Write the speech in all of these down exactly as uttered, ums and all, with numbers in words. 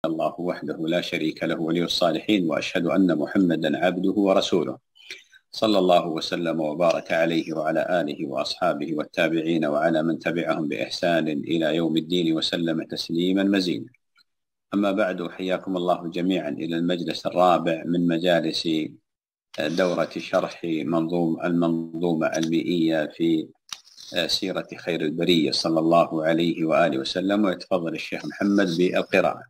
الله وحده لا شريك له ولي الصالحين، وأشهد أن محمدا عبده ورسوله صلى الله وسلم وبارك عليه وعلى آله وأصحابه والتابعين وعلى من تبعهم بإحسان إلى يوم الدين وسلم تسليما مزيدا. أما بعد، حياكم الله جميعا إلى المجلس الرابع من مجالس دورة شرح منظوم المنظومة المئية في سيرة خير البرية صلى الله عليه وآله وسلم. ويتفضل الشيخ محمد بالقراءة.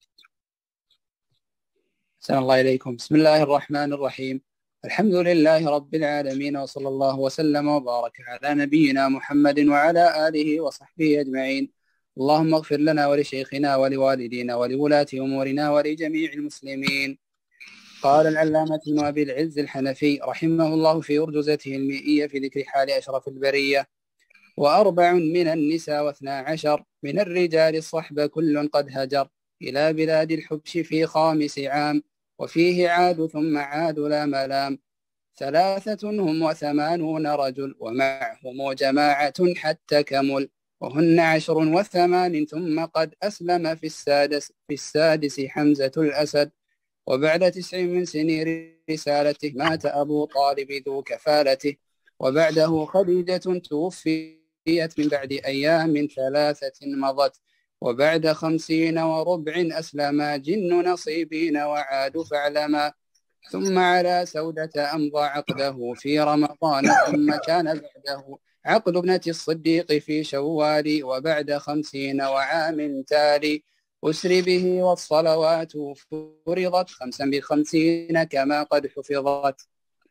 أحسن الله إليكم. بسم الله الرحمن الرحيم. الحمد لله رب العالمين، وصلى الله وسلم وبارك على نبينا محمد وعلى آله وصحبه أجمعين. اللهم اغفر لنا ولشيخنا ولوالدينا ولولاة أمورنا ولجميع المسلمين. قال العلامة ابن أبي العز الحنفي رحمه الله في أرجزته المئية في ذكر حال أشرف البرية: وأربع من النساء واثنا عشر من الرجال الصحب كل قد هجر إلى بلاد الحبش في خامس عام، وفيه عاد ثم عاد لا ملام. ثلاثة هم وثمانون رجل ومعهم جماعة حتى كمل، وهن عشر وثمان ثم قد أسلم في السادس, في السادس حمزة الأسد. وبعد تسع من سنين رسالته مات أبو طالب ذو كفالته، وبعده خديجة توفيت من بعد أيام ثلاثة مضت. وبعد خمسين وربع أسلما جن نصيبين وعاد فاعلما. ثم على سودة أمضى عقده في رمضان، ثم كان بعده عقد ابنة الصديق في شوال. وبعد خمسين وعام تالي أسري به والصلوات فرضت خمسا بخمسين كما قد حفظت.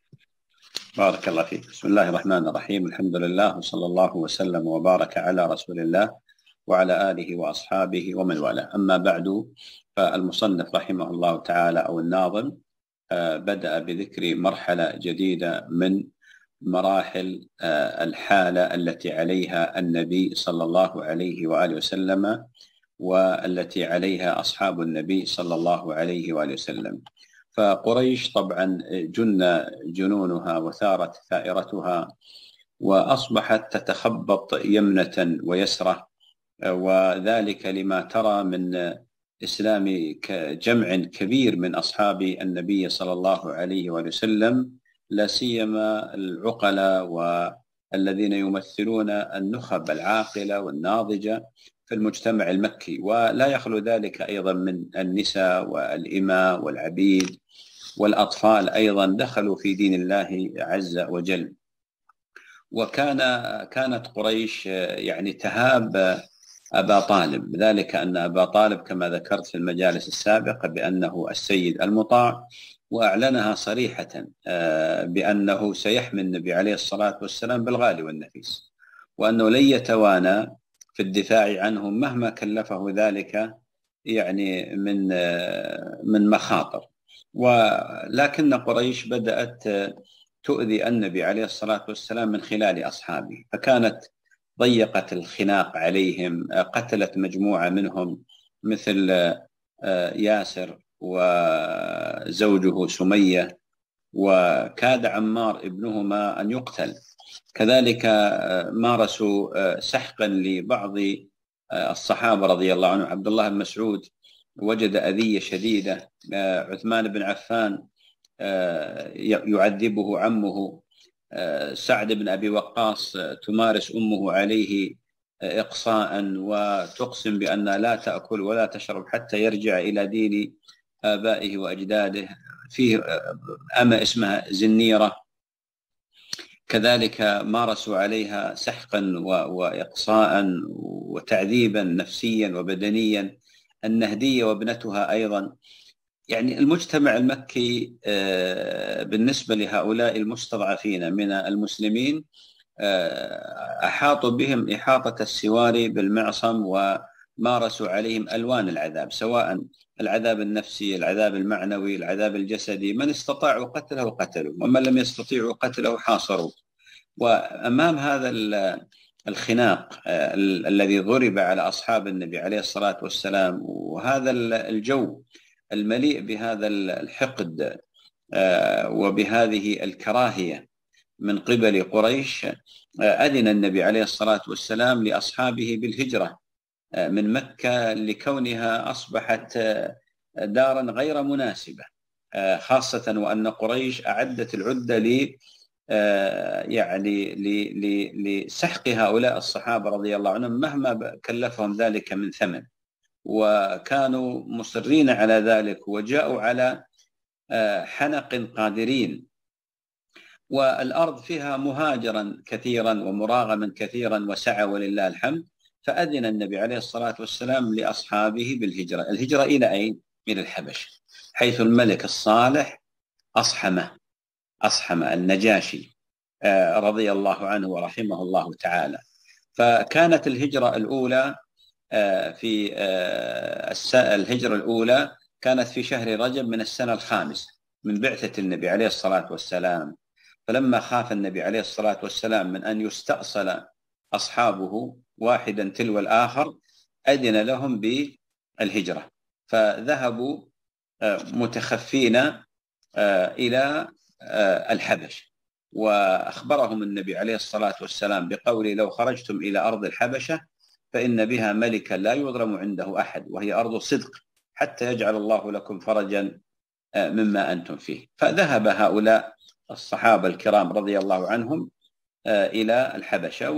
بارك الله فيك. بسم الله الرحمن الرحيم. الحمد لله وصلى الله وسلم وبارك على رسول الله وعلى آله وأصحابه ومن والاه. أما بعد، فالمصنف رحمه الله تعالى أو الناظم بدأ بذكر مرحلة جديدة من مراحل الحالة التي عليها النبي صلى الله عليه وآله وسلم، والتي عليها أصحاب النبي صلى الله عليه وآله وسلم. فقريش طبعا جن جنونها وثارت ثائرتها، وأصبحت تتخبط يمنة ويسرة، وذلك لما ترى من إسلام جمع كبير من أصحاب النبي صلى الله عليه وآله وسلم، لا سيما العقلاء والذين يمثلون النخب العاقلة والناضجة في المجتمع المكي. ولا يخلو ذلك أيضا من النساء والإماء والعبيد والأطفال، أيضا دخلوا في دين الله عز وجل. وكان كانت قريش يعني تهاب أبا طالب، ذلك أن أبا طالب كما ذكرت في المجالس السابقة بأنه السيد المطاع، وأعلنها صريحة بأنه سيحمي النبي عليه الصلاة والسلام بالغالي والنفيس، وأنه لن يتوانى في الدفاع عنهم مهما كلفه ذلك يعني من من مخاطر. ولكن قريش بدأت تؤذي النبي عليه الصلاة والسلام من خلال أصحابه، فكانت ضيقت الخناق عليهم، قتلت مجموعة منهم مثل ياسر وزوجه سمية، وكاد عمار ابنهما أن يقتل. كذلك مارسوا سحقا لبعض الصحابة رضي الله عنهم. عبد الله بن مسعود وجد أذية شديدة، عثمان بن عفان يعذبه عمه، سعد بن أبي وقاص تمارس أمه عليه إقصاء وتقسم بأن لا تأكل ولا تشرب حتى يرجع إلى دين آبائه وأجداده. فيه أما اسمها زنيرة، كذلك مارسوا عليها سحقا وإقصاء وتعذيبا نفسيا وبدنيا. النهدية وابنتها أيضا. يعني المجتمع المكي بالنسبة لهؤلاء المستضعفين من المسلمين أحاطوا بهم إحاطة السواري بالمعصم، ومارسوا عليهم ألوان العذاب، سواء العذاب النفسي، العذاب المعنوي، العذاب الجسدي. من استطاعوا قتله قتلوا، ومن لم يستطيعوا قتله حاصروا. وأمام هذا الخناق الذي ضرب على أصحاب النبي عليه الصلاة والسلام، وهذا الجو المليء بهذا الحقد وبهذه الكراهية من قبل قريش، أذن النبي عليه الصلاة والسلام لأصحابه بالهجرة من مكة لكونها أصبحت دارا غير مناسبة، خاصة وأن قريش أعدت العدة ل يعني لسحق هؤلاء الصحابة رضي الله عنهم مهما كلفهم ذلك من ثمن، وكانوا مصرين على ذلك وجاءوا على حنق قادرين، والأرض فيها مهاجرا كثيرا ومراغما كثيرا وسعى ولله الحمد. فأذن النبي عليه الصلاة والسلام لأصحابه بالهجرة. الهجرة إلى أين؟ إلى الحبش، حيث الملك الصالح أصحمه أصحمه النجاشي رضي الله عنه ورحمه الله تعالى. فكانت الهجرة الأولى في الهجرة الأولى كانت في شهر رجب من السنة الخامسة من بعثة النبي عليه الصلاة والسلام. فلما خاف النبي عليه الصلاة والسلام من أن يستأصل أصحابه واحدا تلو الآخر أذن لهم بالهجرة، فذهبوا متخفين إلى الحبش، وأخبرهم النبي عليه الصلاة والسلام بقوله: لو خرجتم إلى أرض الحبشة فإن بها ملكا لا يظلم عنده أحد، وهي أرض صدق، حتى يجعل الله لكم فرجا مما أنتم فيه. فذهب هؤلاء الصحابة الكرام رضي الله عنهم إلى الحبشة،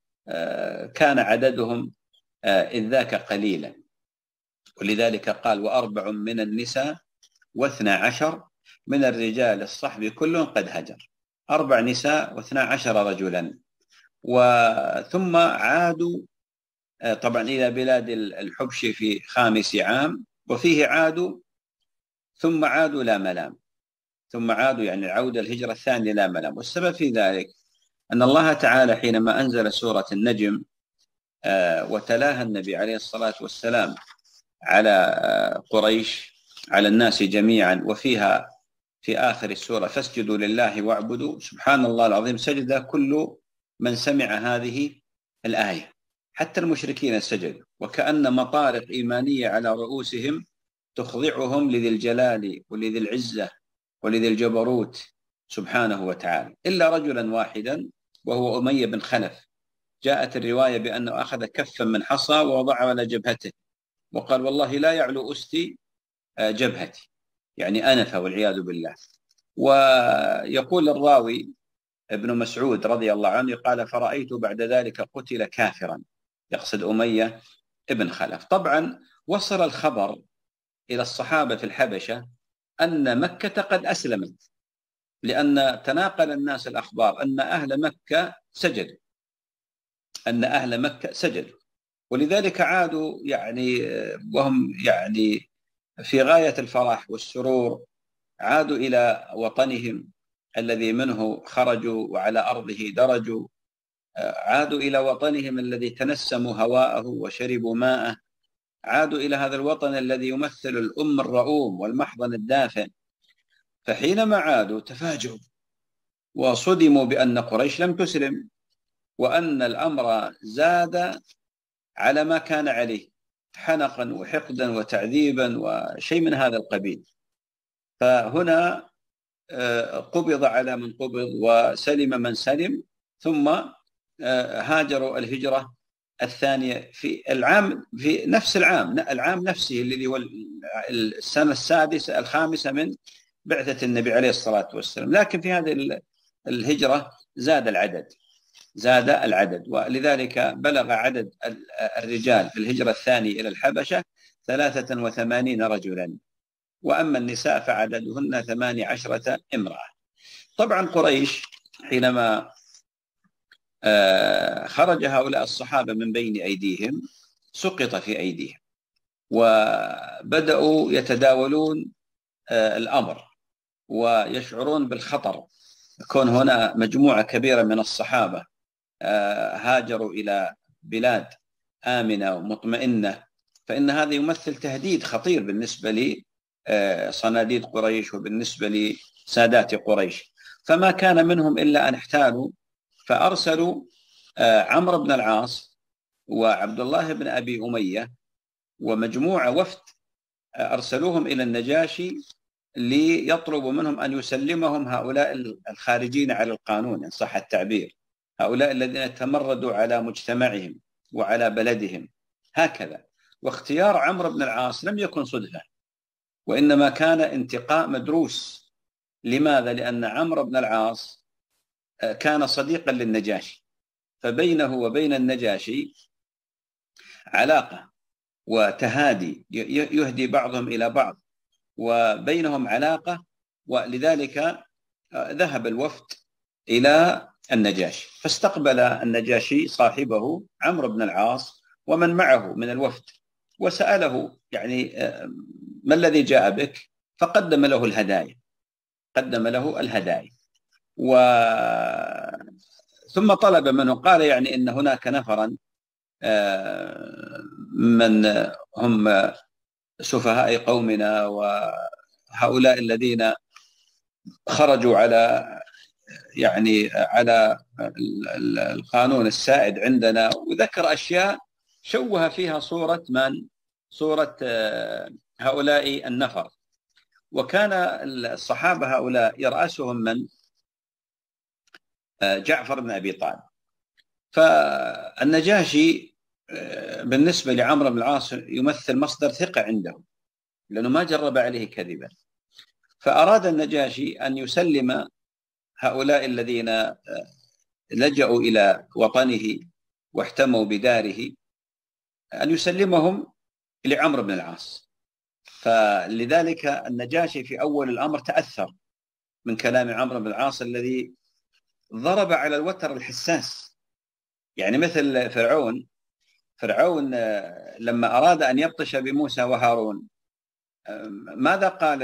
وكان عددهم إذ ذاك قليلا، ولذلك قال: وأربع من النساء واثنى عشر من الرجال الصحب كل قد هجر. أربع نساء واثنى عشر رجلا. وثم عادوا طبعا إلى بلاد الحبش في خامس عام، وفيه عادوا ثم عادوا لا ملام، ثم عادوا يعني عودة الهجرة الثانية لا ملام. والسبب في ذلك أن الله تعالى حينما أنزل سورة النجم وتلاها النبي عليه الصلاة والسلام على قريش، على الناس جميعا، وفيها في آخر السورة: فاسجدوا لله واعبدوا، سبحان الله العظيم، سجد كل من سمع هذه الآية، حتى المشركين سجدوا، وكأن مطارق إيمانية على رؤوسهم تخضعهم لذي الجلال ولذي العزة ولذي الجبروت سبحانه وتعالى، إلا رجلا واحدا وهو أمية بن خلف. جاءت الرواية بأنه أخذ كفا من حصى ووضعه على جبهته وقال: والله لا يعلو أستي جبهتي، يعني أنف والعياذ بالله. ويقول الراوي ابن مسعود رضي الله عنه قال: فرأيت بعد ذلك قتل كافرا، يقصد أمية ابن خلف. طبعا وصل الخبر إلى الصحابة في الحبشة أن مكة قد أسلمت، لأن تناقل الناس الأخبار أن أهل مكة سجدوا أن أهل مكة سجدوا ولذلك عادوا يعني وهم يعني في غاية الفرح والسرور، عادوا إلى وطنهم الذي منه خرجوا وعلى أرضه درجوا، عادوا إلى وطنهم الذي تنسموا هواءه وشربوا ماءه، عادوا إلى هذا الوطن الذي يمثل الأم الرؤوم والمحضن الدافئ. فحينما عادوا تفاجؤوا وصدموا بأن قريش لم تسلم، وأن الأمر زاد على ما كان عليه حنقا وحقدا وتعذيبا وشيء من هذا القبيل. فهنا قبض على من قبض وسلم من سلم، ثم هاجروا الهجرة الثانية في العام في نفس العام العام نفسه الذي هو السنة السادسة الخامسة من بعثة النبي عليه الصلاة والسلام. لكن في هذه الهجرة زاد العدد زاد العدد ولذلك بلغ عدد الرجال في الهجرة الثانية إلى الحبشة ثلاثة وثمانين رجلا، وأما النساء فعددهن ثماني عشرة امرأة. طبعا قريش حينما خرج هؤلاء الصحابة من بين أيديهم سقط في أيديهم، وبدأوا يتداولون الأمر ويشعرون بالخطر. يكون هنا مجموعة كبيرة من الصحابة هاجروا إلى بلاد آمنة ومطمئنة، فإن هذا يمثل تهديد خطير بالنسبة لصناديد قريش وبالنسبة لسادات قريش. فما كان منهم إلا أن احتالوا، فأرسلوا عمرو بن العاص وعبد الله بن أبي أمية ومجموعة وفد، أرسلوهم إلى النجاشي ليطلبوا منهم أن يسلمهم هؤلاء الخارجين على القانون إن صح التعبير، هؤلاء الذين تمردوا على مجتمعهم وعلى بلدهم، هكذا. واختيار عمرو بن العاص لم يكن صدفة، وإنما كان انتقاء مدروس. لماذا؟ لأن عمرو بن العاص كان صديقا للنجاشي، فبينه وبين النجاشي علاقة وتهادي، يهدي بعضهم إلى بعض، وبينهم علاقة. ولذلك ذهب الوفد إلى النجاشي، فاستقبل النجاشي صاحبه عمرو بن العاص ومن معه من الوفد، وسأله يعني ما الذي جاء بك؟ فقدم له الهدايا، قدم له الهدايا و ثم طلب منه، قال يعني إن هناك نفرا من هم سفهاء قومنا، وهؤلاء الذين خرجوا على يعني على القانون السائد عندنا، وذكر أشياء شوه فيها صورة من؟ صورة هؤلاء النفر. وكان الصحابة هؤلاء يرأسهم من؟ جعفر بن أبي طالب. فالنجاشي بالنسبة لعمرو بن العاص يمثل مصدر ثقة عنده، لأنه ما جرب عليه كذبا. فأراد النجاشي أن يسلم هؤلاء الذين لجأوا إلى وطنه واحتموا بداره، أن يسلمهم لعمرو بن العاص. فلذلك النجاشي في أول الأمر تأثر من كلام عمرو بن العاص الذي ضرب على الوتر الحساس، يعني مثل فرعون. فرعون لما أراد أن يبطش بموسى وهارون ماذا قال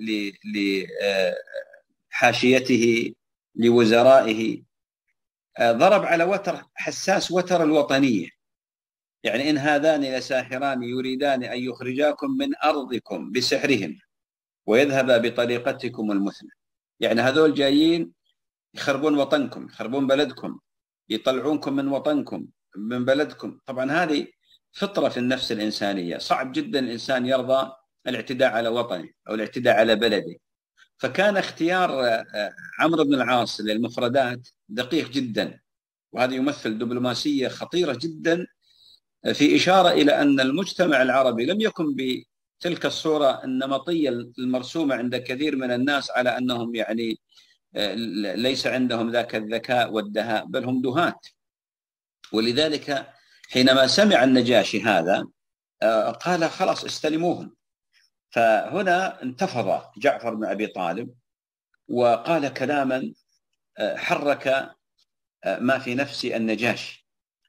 لحاشيته لوزرائه؟ ضرب على وتر حساس، وتر الوطنية، يعني إن هذان لساحران يريدان أن يخرجاكم من أرضكم بسحرهم ويذهبا بطريقتكم المثلى. يعني هذول جايين يخربون وطنكم، يخربون بلدكم، يطلعونكم من وطنكم من بلدكم. طبعا هذه فطرة في النفس الإنسانية، صعب جدا الإنسان يرضى الاعتداء على وطنه أو الاعتداء على بلده. فكان اختيار عمرو بن العاص للمفردات دقيق جدا، وهذا يمثل دبلوماسية خطيرة جدا في إشارة إلى أن المجتمع العربي لم يكن بتلك الصورة النمطية المرسومة عند كثير من الناس على أنهم يعني ليس عندهم ذاك الذكاء والدهاء، بل هم دهاة. ولذلك حينما سمع النجاشي هذا قال خلاص استلموهم. فهنا انتفض جعفر بن أبي طالب وقال كلاما حرك ما في نفس النجاشي،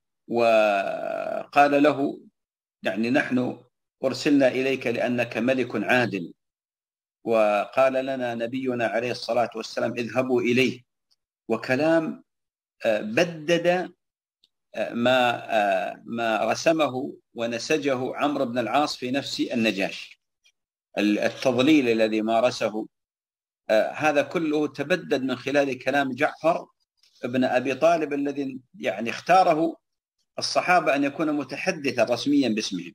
وقال له يعني نحن أرسلنا إليك لأنك ملك عادل، وقال لنا نبينا عليه الصلاة والسلام اذهبوا إليه. وكلام بدد ما ما رسمه ونسجه عمرو بن العاص في نفس النجاشي. التضليل الذي مارسه هذا كله تبدد من خلال كلام جعفر بن أبي طالب الذي يعني اختاره الصحابة أن يكون متحدثا رسميا باسمهم.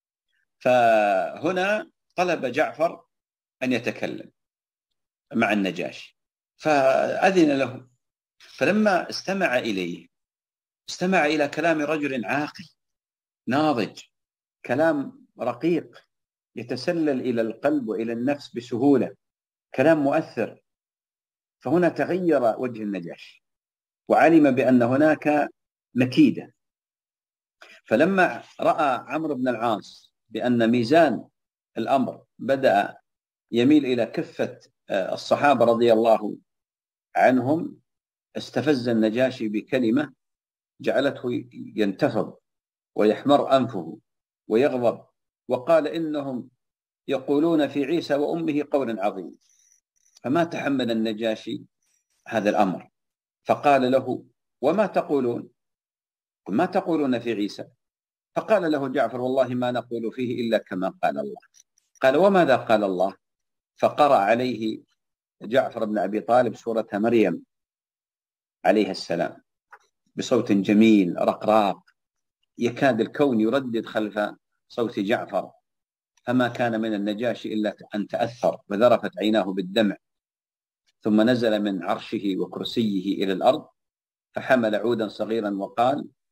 فهنا طلب جعفر أن يتكلم مع النجاشي، فأذن له. فلما استمع إليه استمع إلى كلام رجل عاقل ناضج، كلام رقيق يتسلل إلى القلب وإلى النفس بسهولة، كلام مؤثر. فهنا تغير وجه النجاشي وعلم بأن هناك مكيدة. فلما رأى عمرو بن العاص بأن ميزان الأمر بدأ يميل إلى كفة الصحابة رضي الله عنهم، استفز النجاشي بكلمة جعلته ينتفض ويحمر أنفه ويغضب، وقال إنهم يقولون في عيسى وأمه قولا عظيما. فما تحمل النجاشي هذا الأمر، فقال له وما تقولون؟ ما تقولون في عيسى؟ فقال له جعفر والله ما نقول فيه إلا كما قال الله. قال وماذا قال الله؟ فقرأ عليه جعفر بن أبي طالب سورة مريم عليه السلام بصوت جميل رقراق، يكاد الكون يردد خلف صوت جعفر. فما كان من النجاشي إلا أن تأثر وذرفت عيناه بالدمع، ثم نزل من عرشه وكرسيه إلى الأرض فحمل عودا صغيرا وقال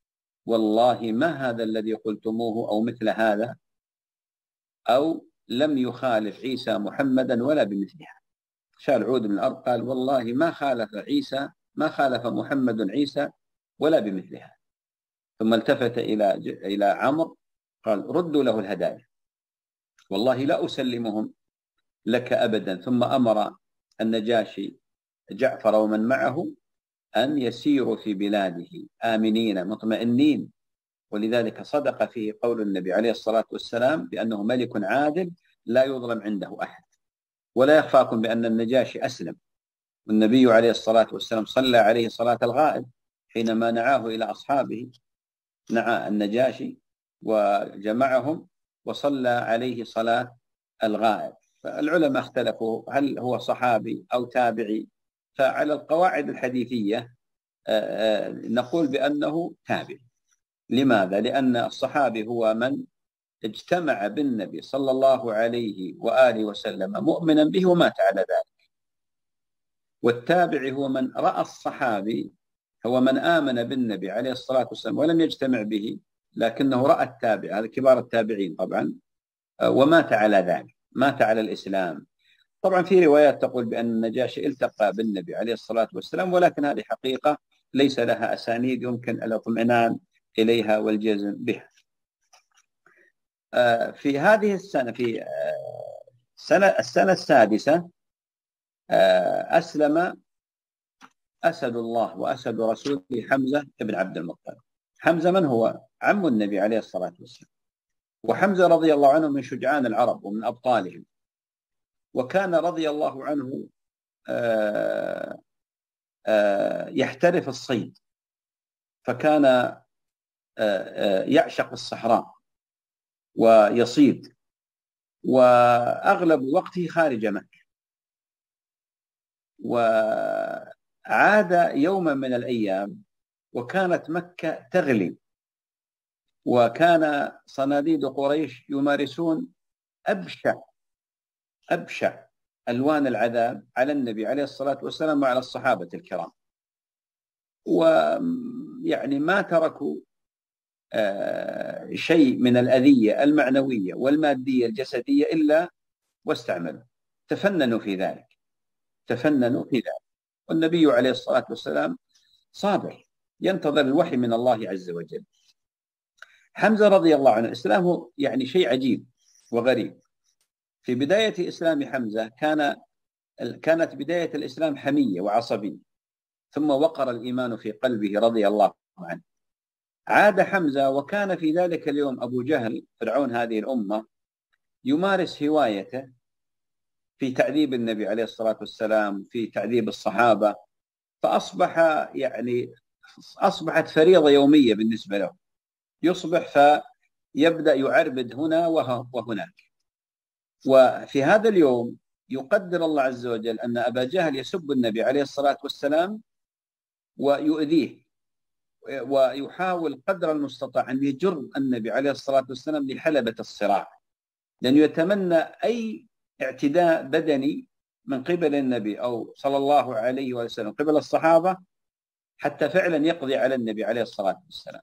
والله ما هذا الذي قلتموه أو مثل هذا، أو لم يخالف عيسى محمدا ولا بمثلها. شال عود من الأرض قال والله ما خالف عيسى ما خالف محمد عيسى ولا بمثلها. ثم التفت إلى إلى عمرو قال ردوا له الهدايا، والله لا أسلمهم لك أبدا. ثم أمر النجاشي جعفر ومن معه أن يسيروا في بلاده آمنين مطمئنين. ولذلك صدق فيه قول النبي عليه الصلاة والسلام بأنه ملك عادل لا يظلم عنده أحد. ولا يخفاكم بأن النجاشي أسلم، والنبي عليه الصلاة والسلام صلى عليه صلاة الغائب حينما نعاه إلى أصحابه، نعى النجاشي وجمعهم وصلى عليه صلاة الغائب. فالعلماء اختلفوا هل هو صحابي أو تابعي، فعلى القواعد الحديثية نقول بأنه تابعي. لماذا؟ لأن الصحابي هو من اجتمع بالنبي صلى الله عليه وآله وسلم مؤمنا به ومات على ذلك، والتابعي هو من رأى الصحابي، هو من آمن بالنبي عليه الصلاة والسلام ولم يجتمع به لكنه رأى التابع، هذا كبار التابعين طبعا، ومات على ذلك، مات على الإسلام. طبعا في روايات تقول بأن النجاشي التقى بالنبي عليه الصلاة والسلام، ولكن هذه حقيقة ليس لها أسانيد يمكن الاطمئنان إليها والجزم بها. في هذه السنة، في السنة, السنة السادسة، أسلم أسد الله وأسد رسوله حمزة بن عبد المطلب. حمزة من هو؟ عم النبي عليه الصلاة والسلام. وحمزة رضي الله عنه من شجعان العرب ومن أبطالهم، وكان رضي الله عنه يحترف الصيد، فكان يعشق الصحراء ويصيد، وأغلب وقته خارج مكة. وعاد يوما من الأيام وكانت مكة تغلي، وكان صناديد قريش يمارسون أبشع أبشع ألوان العذاب على النبي عليه الصلاة والسلام وعلى الصحابة الكرام، ويعني ما تركوا آه شيء من الأذية المعنوية والمادية الجسدية إلا واستعملوا، تفننوا في ذلك تفننوا في ذلك والنبي عليه الصلاة والسلام صابر ينتظر الوحي من الله عز وجل. حمزة رضي الله عنه إسلامه يعني شيء عجيب وغريب. في بداية إسلام حمزة كان كانت بداية الإسلام حمية وعصبية، ثم وقر الإيمان في قلبه رضي الله عنه. عاد حمزة وكان في ذلك اليوم أبو جهل فرعون هذه الأمة يمارس هوايته في تعذيب النبي عليه الصلاة والسلام، في تعذيب الصحابة، فأصبح يعني أصبحت فريضة يومية بالنسبة له، يصبح فيبدأ يعربد هنا وهناك. وفي هذا اليوم يقدر الله عز وجل أن أبا جهل يسب النبي عليه الصلاة والسلام ويؤذيه، ويحاول قدر المستطاع أن يجر النبي عليه الصلاة والسلام لحلبة الصراع، لأنه يتمنى أي اعتداء بدني من قبل النبي أو صلى الله عليه وسلم قبل الصحابة حتى فعلا يقضي على النبي عليه الصلاة والسلام.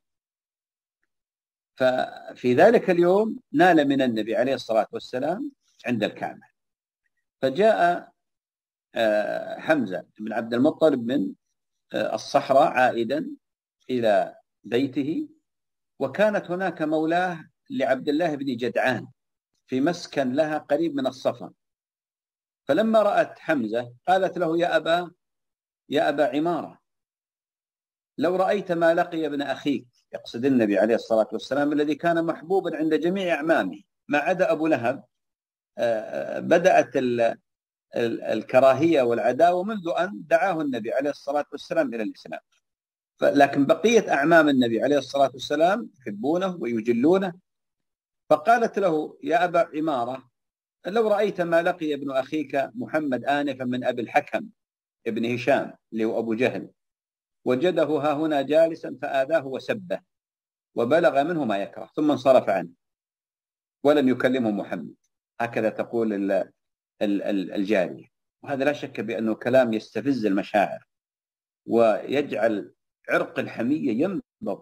ففي ذلك اليوم نال من النبي عليه الصلاة والسلام عند الكعبة، فجاء حمزة بن عبد المطلب من الصحراء عائدا إلى بيته، وكانت هناك مولاه لعبد الله بن جدعان في مسكن لها قريب من الصفا. فلما رأت حمزة قالت له يا أبا يا أبا عمارة، لو رأيت ما لقي ابن أخيك، يقصد النبي عليه الصلاة والسلام الذي كان محبوبا عند جميع أعمامه ما عدا أبو لهب. بدأت الكراهية والعداوة منذ أن دعاه النبي عليه الصلاة والسلام إلى الإسلام، لكن بقية أعمام النبي عليه الصلاة والسلام يحبونه ويجلونه. فقالت له يا أبا عمارة، لو رأيت ما لقي ابن أخيك محمد آنفا من أبي الحكم ابن هشام اللي هو أبو جهل، وجده ها هنا جالسا فآذاه وسبه وبلغ منه ما يكره، ثم انصرف عنه ولم يكلمه محمد. هكذا تقول الجارية، وهذا لا شك بأنه كلام يستفز المشاعر ويجعل عرق الحمية ينبض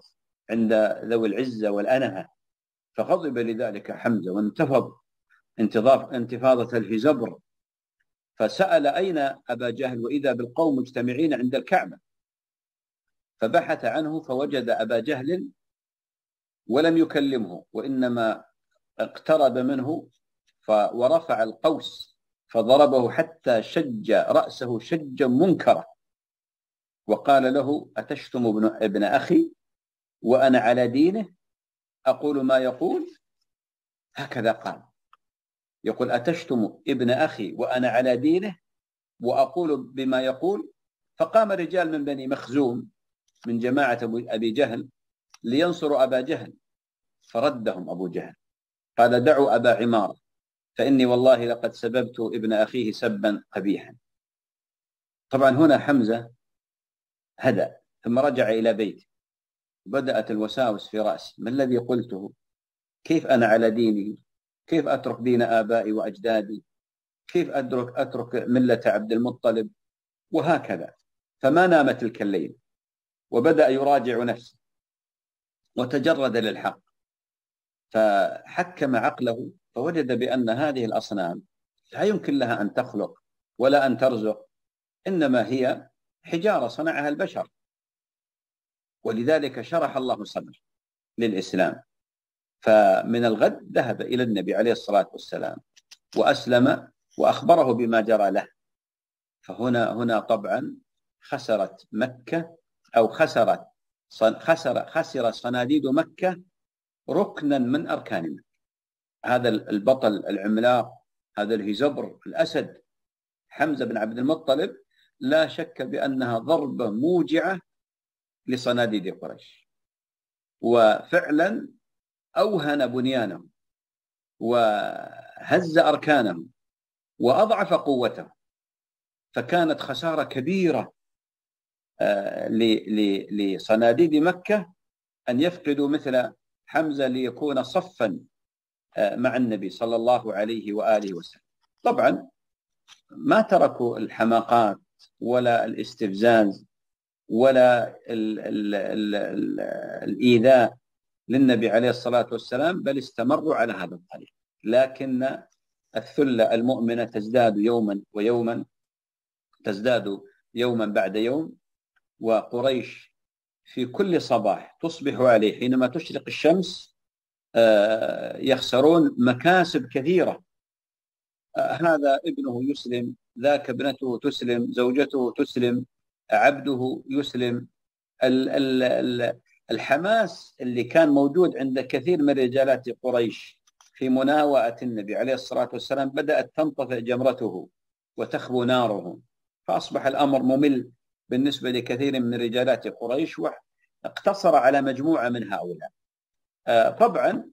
عند ذوي العزة والأنهة، فغضب لذلك حمزة وانتفض انتفاضة الهزبر، فسأل أين أبا جهل، وإذا بالقوم مجتمعين عند الكعبة، فبحث عنه فوجد أبا جهل ولم يكلمه، وإنما اقترب منه ورفع القوس فضربه حتى شج رأسه شجا منكرا، وقال له: أتشتم ابن, ابن أخي وأنا على دينه أقول ما يقول؟ هكذا قال، يقول: أتشتم ابن أخي وأنا على دينه وأقول بما يقول. فقام رجال من بني مخزوم من جماعة أبي جهل لينصروا أبا جهل، فردهم أبو جهل، قال: دعوا أبا عمارة فإني والله لقد سببت ابن أخيه سبا قبيحا. طبعا هنا حمزة هدأ، ثم رجع إلى بيته، بدأت الوساوس في رأسه: ما الذي قلته؟ كيف أنا على دينه؟ كيف أترك دين آبائي وأجدادي؟ كيف أترك, أترك ملة عبد المطلب؟ وهكذا. فما نام تلك الليل، وبدأ يراجع نفسه وتجرد للحق، فحكم عقله فوجد بأن هذه الأصنام لا يمكن لها أن تخلق ولا أن ترزق، إنما هي حجارة صنعها البشر. ولذلك شرح الله صدره للإسلام، فمن الغد ذهب إلى النبي عليه الصلاة والسلام وأسلم وأخبره بما جرى له. فهنا هنا طبعا خسرت مكة، أو خسرت خسر خسر صناديد مكة ركنا من أركان مكة. هذا البطل العملاق، هذا الهزبر الأسد حمزة بن عبد المطلب، لا شك بأنها ضربة موجعة لصناديد قريش، وفعلا أوهن بنيانهم وهز أركانهم وأضعف قوته، فكانت خسارة كبيرة لصناديد مكة أن يفقدوا مثل حمزة ليكون صفا مع النبي صلى الله عليه وآله وسلم. طبعا ما تركوا الحماقات ولا الاستفزاز ولا ال ال ال ال الإيذاء للنبي عليه الصلاة والسلام، بل استمروا على هذا الطريق. لكن الثلة المؤمنة تزداد يوما ويوما، تزداد يوما بعد يوم، وقريش في كل صباح تصبح عليه حينما تشرق الشمس يخسرون مكاسب كثيرة. هذا ابنه يسلم، ذاك ابنته تسلم، زوجته تسلم، عبده يسلم. الحماس اللي كان موجود عند كثير من رجالات قريش في مناوئة النبي عليه الصلاة والسلام بدأت تنطفئ جمرته وتخبو ناره، فأصبح الأمر ممل بالنسبة لكثير من رجالات قريش، واقتصر على مجموعة من هؤلاء. طبعا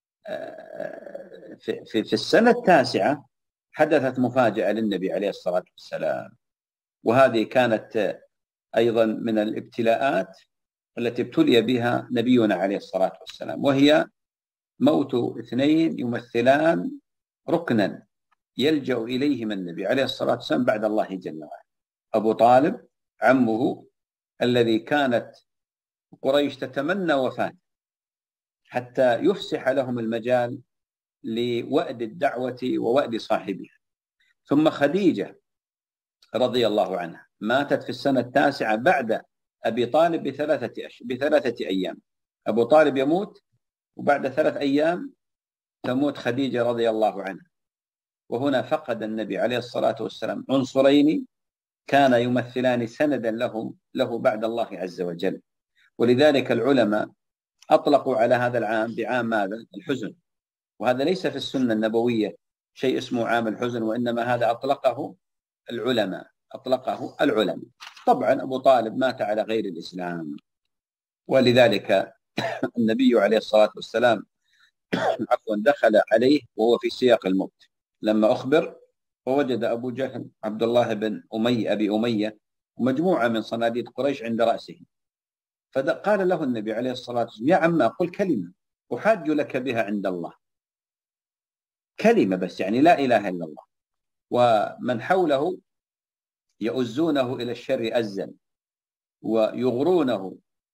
في السنة التاسعة حدثت مفاجأة للنبي عليه الصلاة والسلام، وهذه كانت أيضا من الابتلاءات التي ابتلي بها نبينا عليه الصلاة والسلام، وهي موت اثنين يمثلان ركنا يلجأ إليهما النبي عليه الصلاة والسلام بعد الله جل وعلا: أبو طالب عمه الذي كانت قريش تتمنى وفاته حتى يفسح لهم المجال لوأد الدعوة ووأد صاحبها. ثم خديجة رضي الله عنها ماتت في السنة التاسعة بعد أبي طالب بثلاثة أش... بثلاثة أيام. أبو طالب يموت، وبعد ثلاث أيام تموت خديجة رضي الله عنها. وهنا فقد النبي عليه الصلاة والسلام عنصرين كان يمثلان سندا لهم له بعد الله عز وجل. ولذلك العلماء أطلقوا على هذا العام بعام ماذا؟ الحزن. وهذا ليس في السنة النبوية شيء اسمه عام الحزن، وإنما هذا أطلقه العلماء أطلقه العلماء. طبعا أبو طالب مات على غير الإسلام، ولذلك النبي عليه الصلاة والسلام عفوا دخل عليه وهو في سياق الموت لما أخبر، ووجد أبو جهل عبد الله بن أمية أبي أمية ومجموعة من صناديد قريش عند رأسه، فقال له النبي عليه الصلاة والسلام: يا عم قل كلمة أحاج لك بها عند الله، كلمة بس، يعني لا إله إلا الله. ومن حوله يؤزونه إلى الشر أزا ويغرونه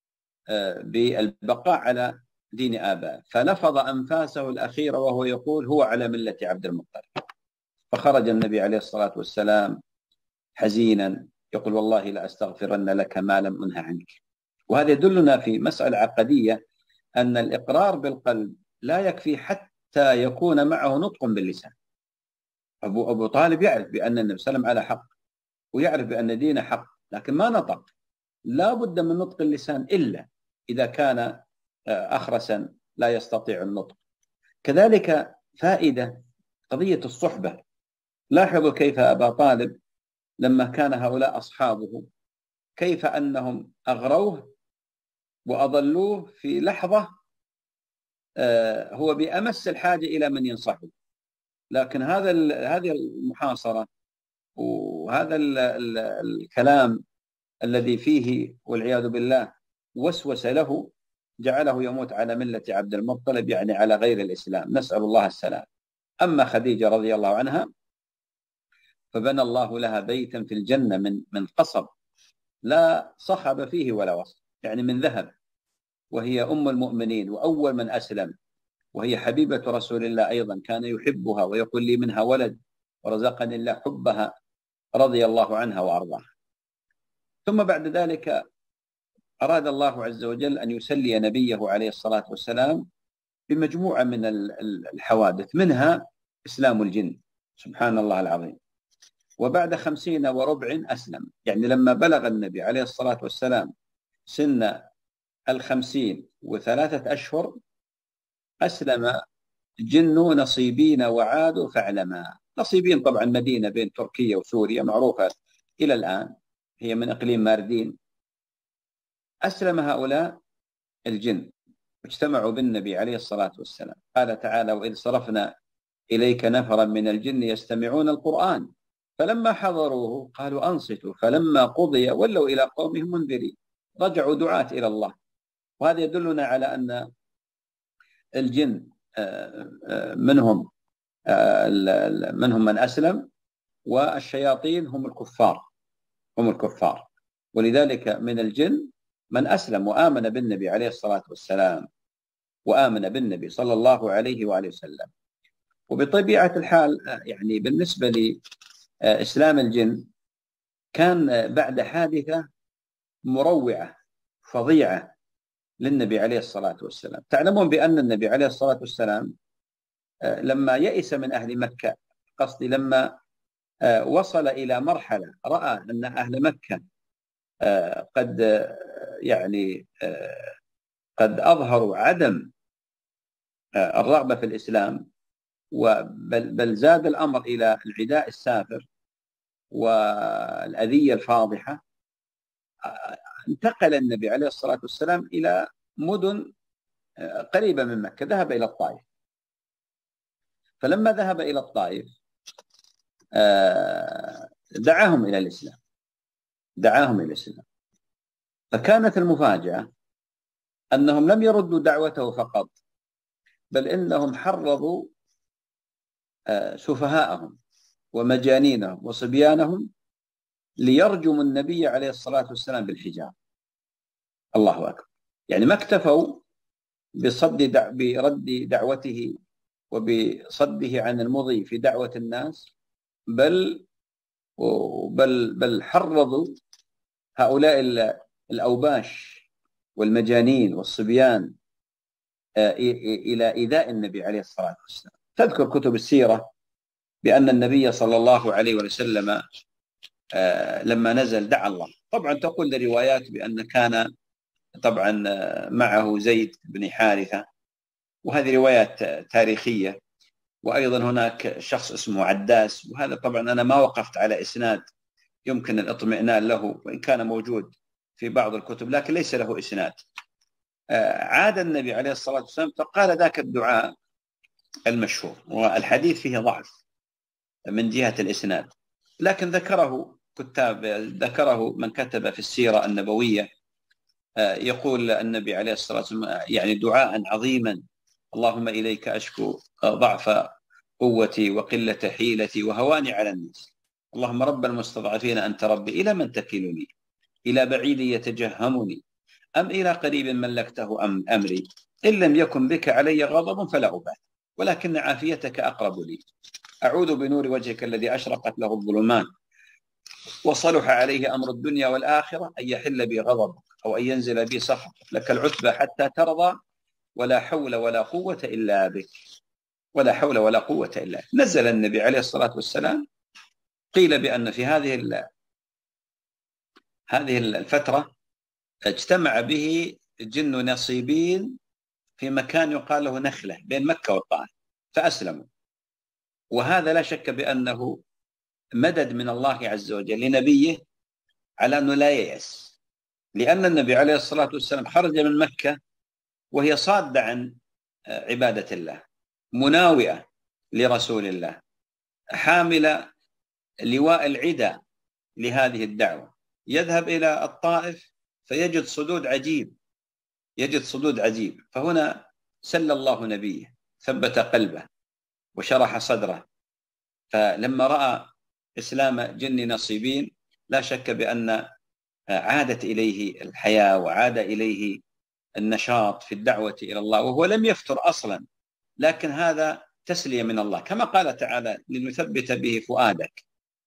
بالبقاء على دين آبائه، فلفظ أنفاسه الأخيرة وهو يقول هو على ملة عبد المطلب. فخرج النبي عليه الصلاة والسلام حزينا يقول والله لأستغفرن لك ما لم أنه عنك. وهذا يدلنا في مسألة عقدية أن الإقرار بالقلب لا يكفي حتى يكون معه نطق باللسان. أبو, أبو طالب يعرف بأن النبي صلى الله عليه وسلم على حق، ويعرف بأن دينه حق، لكن ما نطق. لا بد من نطق اللسان إلا إذا كان أخرسا لا يستطيع النطق. كذلك فائدة قضية الصحبة. لاحظوا كيف أبا طالب لما كان هؤلاء أصحابه كيف أنهم أغروه وأضلوه في لحظة هو بأمس الحاجة إلى من ينصحه. لكن هذا هذه المحاصرة وهذا ال ال الكلام الذي فيه والعياذ بالله وسوس له جعله يموت على ملة عبد المطلب، يعني على غير الإسلام، نسأل الله السلام. أما خديجة رضي الله عنها فبنى الله لها بيتا في الجنة من من قصب لا صخب فيه ولا وصف، يعني من ذهب، وهي أم المؤمنين وأول من أسلم، وهي حبيبة رسول الله أيضا، كان يحبها ويقول لي منها ولد ورزقني الله حبها رضي الله عنها وأرضاها. ثم بعد ذلك أراد الله عز وجل أن يسلي نبيه عليه الصلاة والسلام بمجموعة من الحوادث، منها إسلام الجن، سبحان الله العظيم. وبعد خمسين وربع أسلم، يعني لما بلغ النبي عليه الصلاة والسلام سن الخمسين وثلاثة أشهر أسلم جن نصيبين وعادوا فاعلما. نصيبين طبعا مدينة بين تركيا وسوريا معروفة إلى الآن، هي من إقليم ماردين. أسلم هؤلاء الجن واجتمعوا بالنبي عليه الصلاة والسلام. قال تعالى وإذ صرفنا إليك نفرا من الجن يستمعون القرآن فلما حضروه قالوا أنصتوا فلما قضي ولوا إلى قومهم منذرين. رجعوا دعاة إلى الله. وهذا يدلنا على أن الجن منهم منهم من أسلم، والشياطين هم الكفار هم الكفار ولذلك من الجن من أسلم وآمن بالنبي عليه الصلاة والسلام وآمن بالنبي صلى الله عليه وآله وسلم. وبطبيعة الحال يعني بالنسبة لإسلام الجن كان بعد حادثة مروعة فظيعة للنبي عليه الصلاة والسلام. تعلمون بأن النبي عليه الصلاة والسلام لما يئس من أهل مكة، قصدي لما وصل إلى مرحلة رأى أن أهل مكة قد يعني قد أظهروا عدم الرغبة في الإسلام، بل, بل زاد الأمر إلى العداء السافر والأذية الفاضحة، انتقل النبي عليه الصلاة والسلام إلى مدن قريبة من مكة، ذهب إلى الطائف. فلما ذهب إلى الطائف دعاهم إلى الإسلام دعاهم إلى الإسلام فكانت المفاجأة أنهم لم يردوا دعوته فقط، بل إنهم حرضوا سفهاءهم ومجانينهم وصبيانهم ليرجموا النبي عليه الصلاة والسلام بالحجارة. الله أكبر. يعني ما اكتفوا بصد دع... برد دعوته وبصده عن المضي في دعوة الناس، بل بل بل حرضوا هؤلاء الأوباش والمجانين والصبيان إلى إيذاء النبي عليه الصلاة والسلام. تذكر كتب السيرة بأن النبي صلى الله عليه وسلم لما نزل دعا الله. طبعا تقول الروايات بأن كان طبعا معه زيد بن حارثة، وهذه روايات تاريخية. وأيضا هناك شخص اسمه عداس، وهذا طبعا أنا ما وقفت على إسناد يمكن الاطمئنان له، وإن كان موجود في بعض الكتب لكن ليس له إسناد. عاد النبي عليه الصلاة والسلام فقال ذاك الدعاء المشهور، والحديث فيه ضعف من جهة الإسناد، لكن ذكره كتاب ذكره من كتب في السيرة النبوية. يقول النبي عليه الصلاة والسلام يعني دعاء عظيما: اللهم إليك أشكو ضعف قوتي وقلة حيلتي وهواني على الناس، اللهم رب المستضعفين أنت ربي، إلى من تكلني؟ إلى بعيد يتجهمني أم إلى قريب ملكته أم أمري؟ إن لم يكن بك علي غضب فلا أبالي، ولكن عافيتك أقرب لي. أعوذ بنور وجهك الذي أشرقت له الظلمات وصلح عليه أمر الدنيا والآخرة أن يحل بي غضبك أو أن ينزل بي سخطك، لك العتبى حتى ترضى ولا حول ولا قوة إلا بك، ولا حول ولا قوة إلا بك. نزل النبي عليه الصلاة والسلام، قيل بأن في هذه هذه الفترة اجتمع به جن نصيبين في مكان يقال له نخلة بين مكة والطائف فأسلموا، وهذا لا شك بأنه مدد من الله عز وجل لنبيه على أنه لا ييأس، لأن النبي عليه الصلاة والسلام خرج من مكة وهي صادة عن عبادة الله، مناوئة لرسول الله، حاملة لواء العدى لهذه الدعوة، يذهب إلى الطائف فيجد صدود عجيب، يجد صدود عجيب. فهنا سل الله نبيه، ثبت قلبه وشرح صدره، فلما رأى إسلام جن نصيبين لا شك بأن عادت إليه الحياة وعاد إليه النشاط في الدعوة إلى الله، وهو لم يفتر أصلا، لكن هذا تسلية من الله كما قال تعالى لنثبت به فؤادك.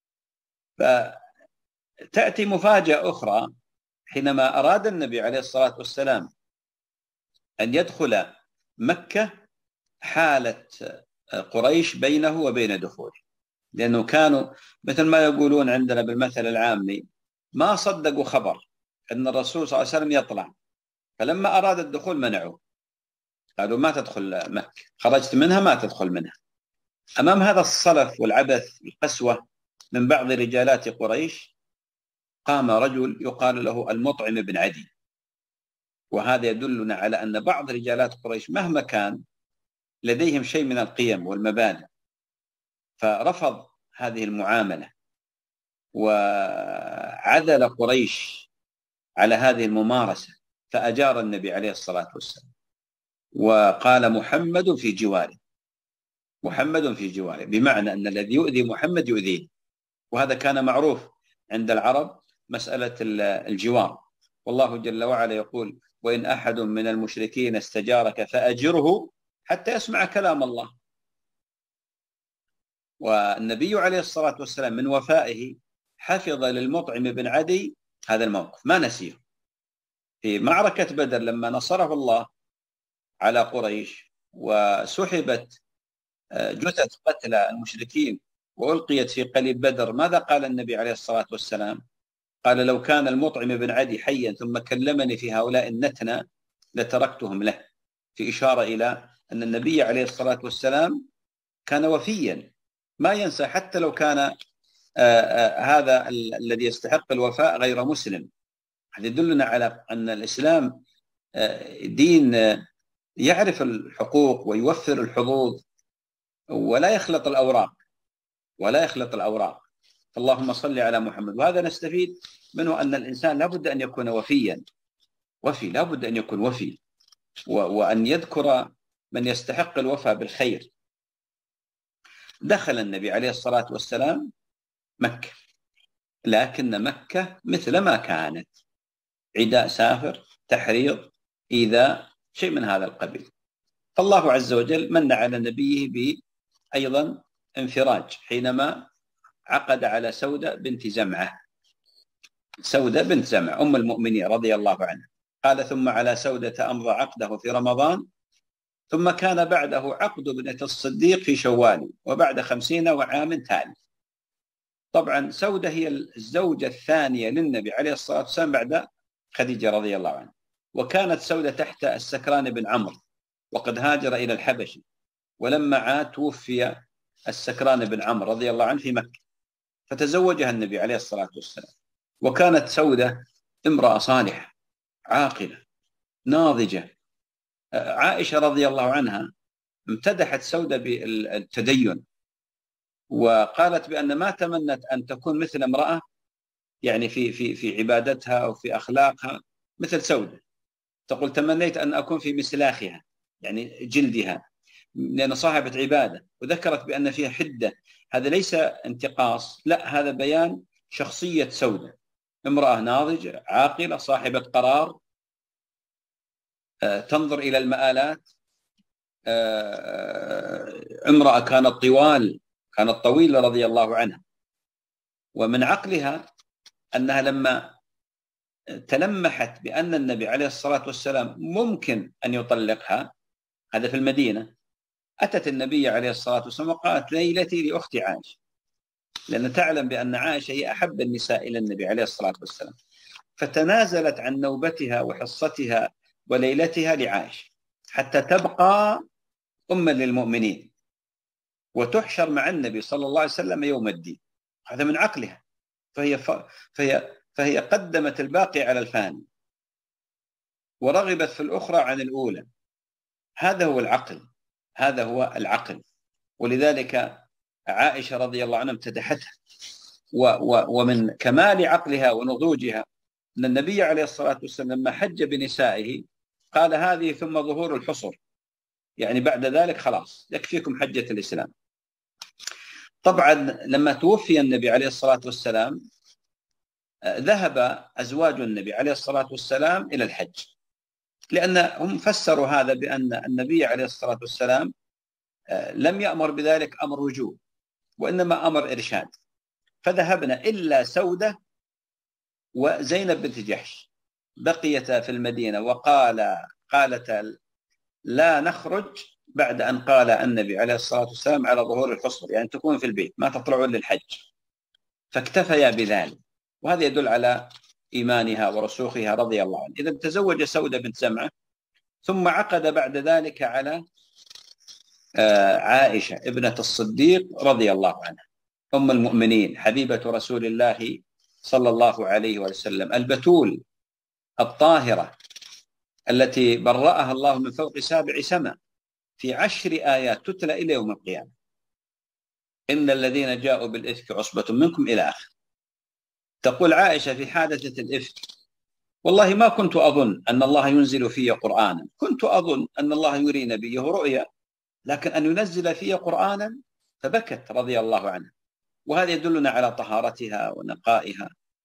فتأتي مفاجأة أخرى حينما أراد النبي عليه الصلاة والسلام أن يدخل مكة، حالة قريش بينه وبين دخوله، لأنه كانوا مثل ما يقولون عندنا بالمثل العامي ما صدقوا خبر أن الرسول صلى الله عليه وسلم يطلع، فلما أراد الدخول منعوه، قالوا ما تدخل مكة، خرجت منها ما تدخل منها. أمام هذا الصلف والعبث والقسوة من بعض رجالات قريش قام رجل يقال له المطعم بن عدي، وهذا يدلنا على أن بعض رجالات قريش مهما كان لديهم شيء من القيم والمبادئ، فرفض هذه المعاملة وعدل قريش على هذه الممارسة، فأجار النبي عليه الصلاة والسلام وقال محمد في جواره، محمد في جواره، بمعنى أن الذي يؤذي محمد يؤذيه، وهذا كان معروف عند العرب مسألة الجوار. والله جل وعلا يقول وإن أحد من المشركين استجارك فأجره حتى يسمع كلام الله. والنبي عليه الصلاة والسلام من وفائه حفظ للمطعم بن عدي هذا الموقف، ما نسيه. في معركة بدر لما نصره الله على قريش وسحبت جثث قتلى المشركين وألقيت في قليب بدر، ماذا قال النبي عليه الصلاة والسلام؟ قال لو كان المطعم بن عدي حيا ثم كلمني في هؤلاء النتنة لتركتهم له، في إشارة إلى أن النبي عليه الصلاة والسلام كان وفيا ما ينسى، حتى لو كان آآ آآ هذا الذي يستحق الوفاء غير مسلم. هذا يدلنا على أن الإسلام دين يعرف الحقوق ويوفر الحظوظ ولا يخلط الأوراق، ولا يخلط الأوراق. اللهم صل على محمد. وهذا نستفيد منه أن الإنسان لابد أن يكون وفيا، وفي لابد أن يكون وفي، وأن يذكر من يستحق الوفاء بالخير. دخل النبي عليه الصلاة والسلام مكة، لكن مكة مثل ما كانت، عداء سافر، تحريض، إيذاء، شيء من هذا القبيل. فالله عز وجل من على نبيه بأيضا انفراج حينما عقد على سودة بنت زمعة، سودة بنت زمعة أم المؤمنين رضي الله عنها. قال ثم على سودة أمضى عقده في رمضان، ثم كان بعده عقد ابنة الصديق في شوال، وبعد خمسين وعام تالي. طبعا سودة هي الزوجة الثانية للنبي عليه الصلاة والسلام بعد خديجة رضي الله عنها، وكانت سودة تحت السكران بن عمرو وقد هاجر إلى الحبشة، ولما عاد توفي السكران بن عمرو رضي الله عنه في مكة، فتزوجها النبي عليه الصلاة والسلام. وكانت سودة امرأة صالحة عاقلة ناضجة. عائشة رضي الله عنها امتدحت سودة بالتدين، وقالت بأن ما تمنت أن تكون مثل امرأة يعني في في في عبادتها أو في أخلاقها مثل سودة. تقول تمنيت أن أكون في مسلاخها، يعني جلدها، لأن صاحبة عبادة. وذكرت بأن فيها حدة، هذا ليس انتقاص، لا، هذا بيان شخصية سودة، امرأة ناضجة عاقلة صاحبة قرار، تنظر إلى المآلات. امرأة كانت طوال كانت طويلة رضي الله عنها، ومن عقلها أنها لما تلمحت بأن النبي عليه الصلاة والسلام ممكن أن يطلقها، هذا في المدينة، أتت النبي عليه الصلاة والسلام وقالت ليلتي لأختي عائشة، لأن تعلم بأن عائشة هي أحب النساء إلى النبي عليه الصلاة والسلام، فتنازلت عن نوبتها وحصتها وليلتها لعائشة حتى تبقى أما للمؤمنين وتحشر مع النبي صلى الله عليه وسلم يوم الدين. هذا من عقلها، فهي ف... فهي فهي قدمت الباقي على الفاني ورغبت في الأخرى عن الأولى. هذا هو العقل، هذا هو العقل. ولذلك عائشة رضي الله عنها امتدحتها، و... و... ومن كمال عقلها ونضوجها أن النبي عليه الصلاة والسلام لما حج بنسائه قال هذه ثم ظهور الحصر، يعني بعد ذلك خلاص يكفيكم حجة الإسلام. طبعا لما توفي النبي عليه الصلاة والسلام ذهب أزواج النبي عليه الصلاة والسلام إلى الحج، لأنهم فسروا هذا بأن النبي عليه الصلاة والسلام لم يأمر بذلك أمر وجوب، وإنما أمر إرشاد. فذهبنا إلا سودة وزينب بنت جحش بقيتا في المدينة، وقال قالتا لا نخرج بعد أن قال النبي عليه الصلاة والسلام على ظهور الحصر، يعني تكون في البيت ما تطلعون للحج، فاكتفيا بذلك. وهذا يدل على إيمانها ورسوخها رضي الله عنها. إذا تزوج سودة بنت زمعة، ثم عقد بعد ذلك على عائشة ابنة الصديق رضي الله عنها، أم المؤمنين حبيبة رسول الله صلى الله عليه وسلم، البتول الطاهرة التي برأها الله من فوق سابع سماء في عشر آيات تتلى إلى يوم القيامة. إن الذين جاءوا بالإفك عصبة منكم إلى آخر. تقول عائشة في حادثة الإفك والله ما كنت أظن أن الله ينزل في قرآنا، كنت أظن أن الله يري نبيه رؤيا، لكن أن ينزل في قرآنا، فبكت رضي الله عنها. وهذا يدلنا على طهارتها ونقائها.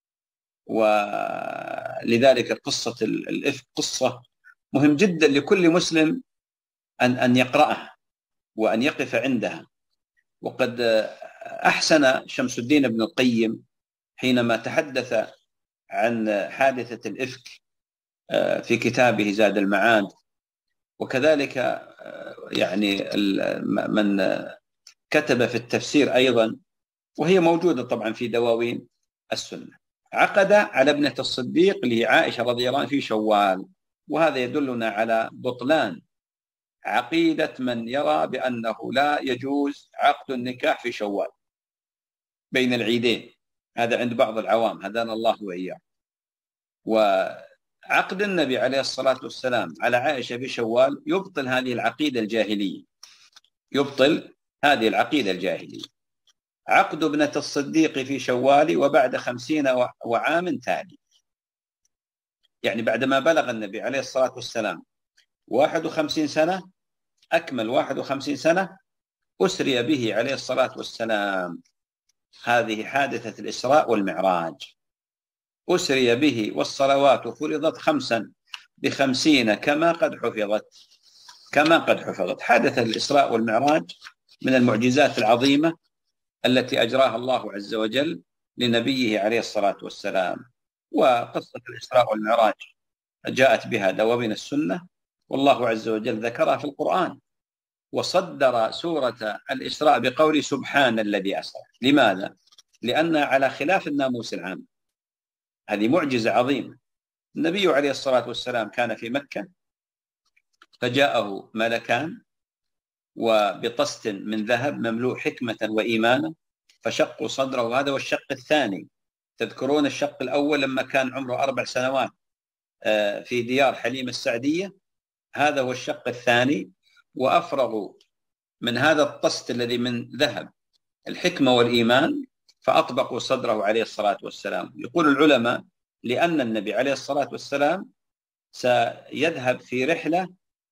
ولذلك قصة الإفك قصة مهم جدا لكل مسلم أن أن يقرأها وأن يقف عندها. وقد أحسن شمس الدين ابن القيم حينما تحدث عن حادثة الإفك في كتابه زاد المعاد، وكذلك يعني من كتب في التفسير أيضا، وهي موجودة طبعا في دواوين السنة. عقد على ابنة الصديق لعائشة رضي الله عنها في شوال، وهذا يدلنا على بطلان عقيدة من يرى بأنه لا يجوز عقد النكاح في شوال بين العيدين، هذا عند بعض العوام هدانا الله وإياه. وعقد النبي عليه الصلاة والسلام على عائشة في شوال يبطل هذه العقيدة الجاهلية، يبطل هذه العقيدة الجاهلية. عقد ابنة الصديق في شوال وبعد خمسين وعام تالي، يعني بعدما بلغ النبي عليه الصلاة والسلام واحد وخمسين سنة، أكمل واحد وخمسين سنة، أسري به عليه الصلاة والسلام. هذه حادثة الإسراء والمعراج، أسري به والصلوات فرضت خمسا بخمسين كما قد حفظت كما قد حفظت. حادثة الإسراء والمعراج من المعجزات العظيمة التي أجراها الله عز وجل لنبيه عليه الصلاة والسلام. وقصة الإسراء والمعراج جاءت بها دواوين السنة، والله عز وجل ذكرها في القرآن، وصدر سورة الإسراء بقول سبحان الذي أسرى. لماذا؟ لأنها على خلاف الناموس العام، هذه معجزة عظيمة. النبي عليه الصلاة والسلام كان في مكة، فجاءه ملكان وبطست من ذهب مملوء حكمة وإيمانا، فشقوا صدره. هذا هو الشق الثاني. تذكرون الشق الأول لما كان عمره أربع سنوات في ديار حليمة السعدية؟ هذا هو الشق الثاني. وأفرغوا من هذا الطست الذي من ذهب الحكمة والإيمان، فأطبقوا صدره عليه الصلاة والسلام. يقول العلماء لأن النبي عليه الصلاة والسلام سيذهب في رحلة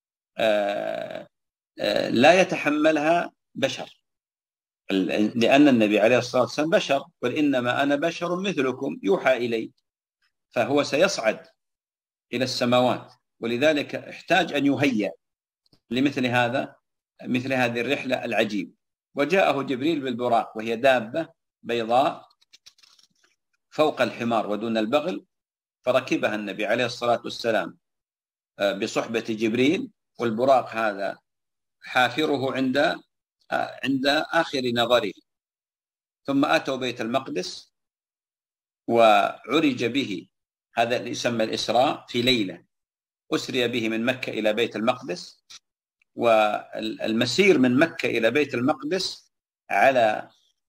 لا يتحملها بشر، لأن النبي عليه الصلاة والسلام بشر، قل إنما أنا بشر مثلكم يوحى إلي. فهو سيصعد إلى السماوات ولذلك احتاج أن يهيأ لمثل هذا مثل هذه الرحلة العجيب. وجاءه جبريل بالبراق، وهي دابة بيضاء فوق الحمار ودون البغل، فركبها النبي عليه الصلاة والسلام بصحبة جبريل، والبراق هذا حافره عند عند آخر نظره. ثم أتوا بيت المقدس وعرج به، هذا اللي يسمى الإسراء، في ليلة أسري به من مكة إلى بيت المقدس. والمسير من مكة إلى بيت المقدس على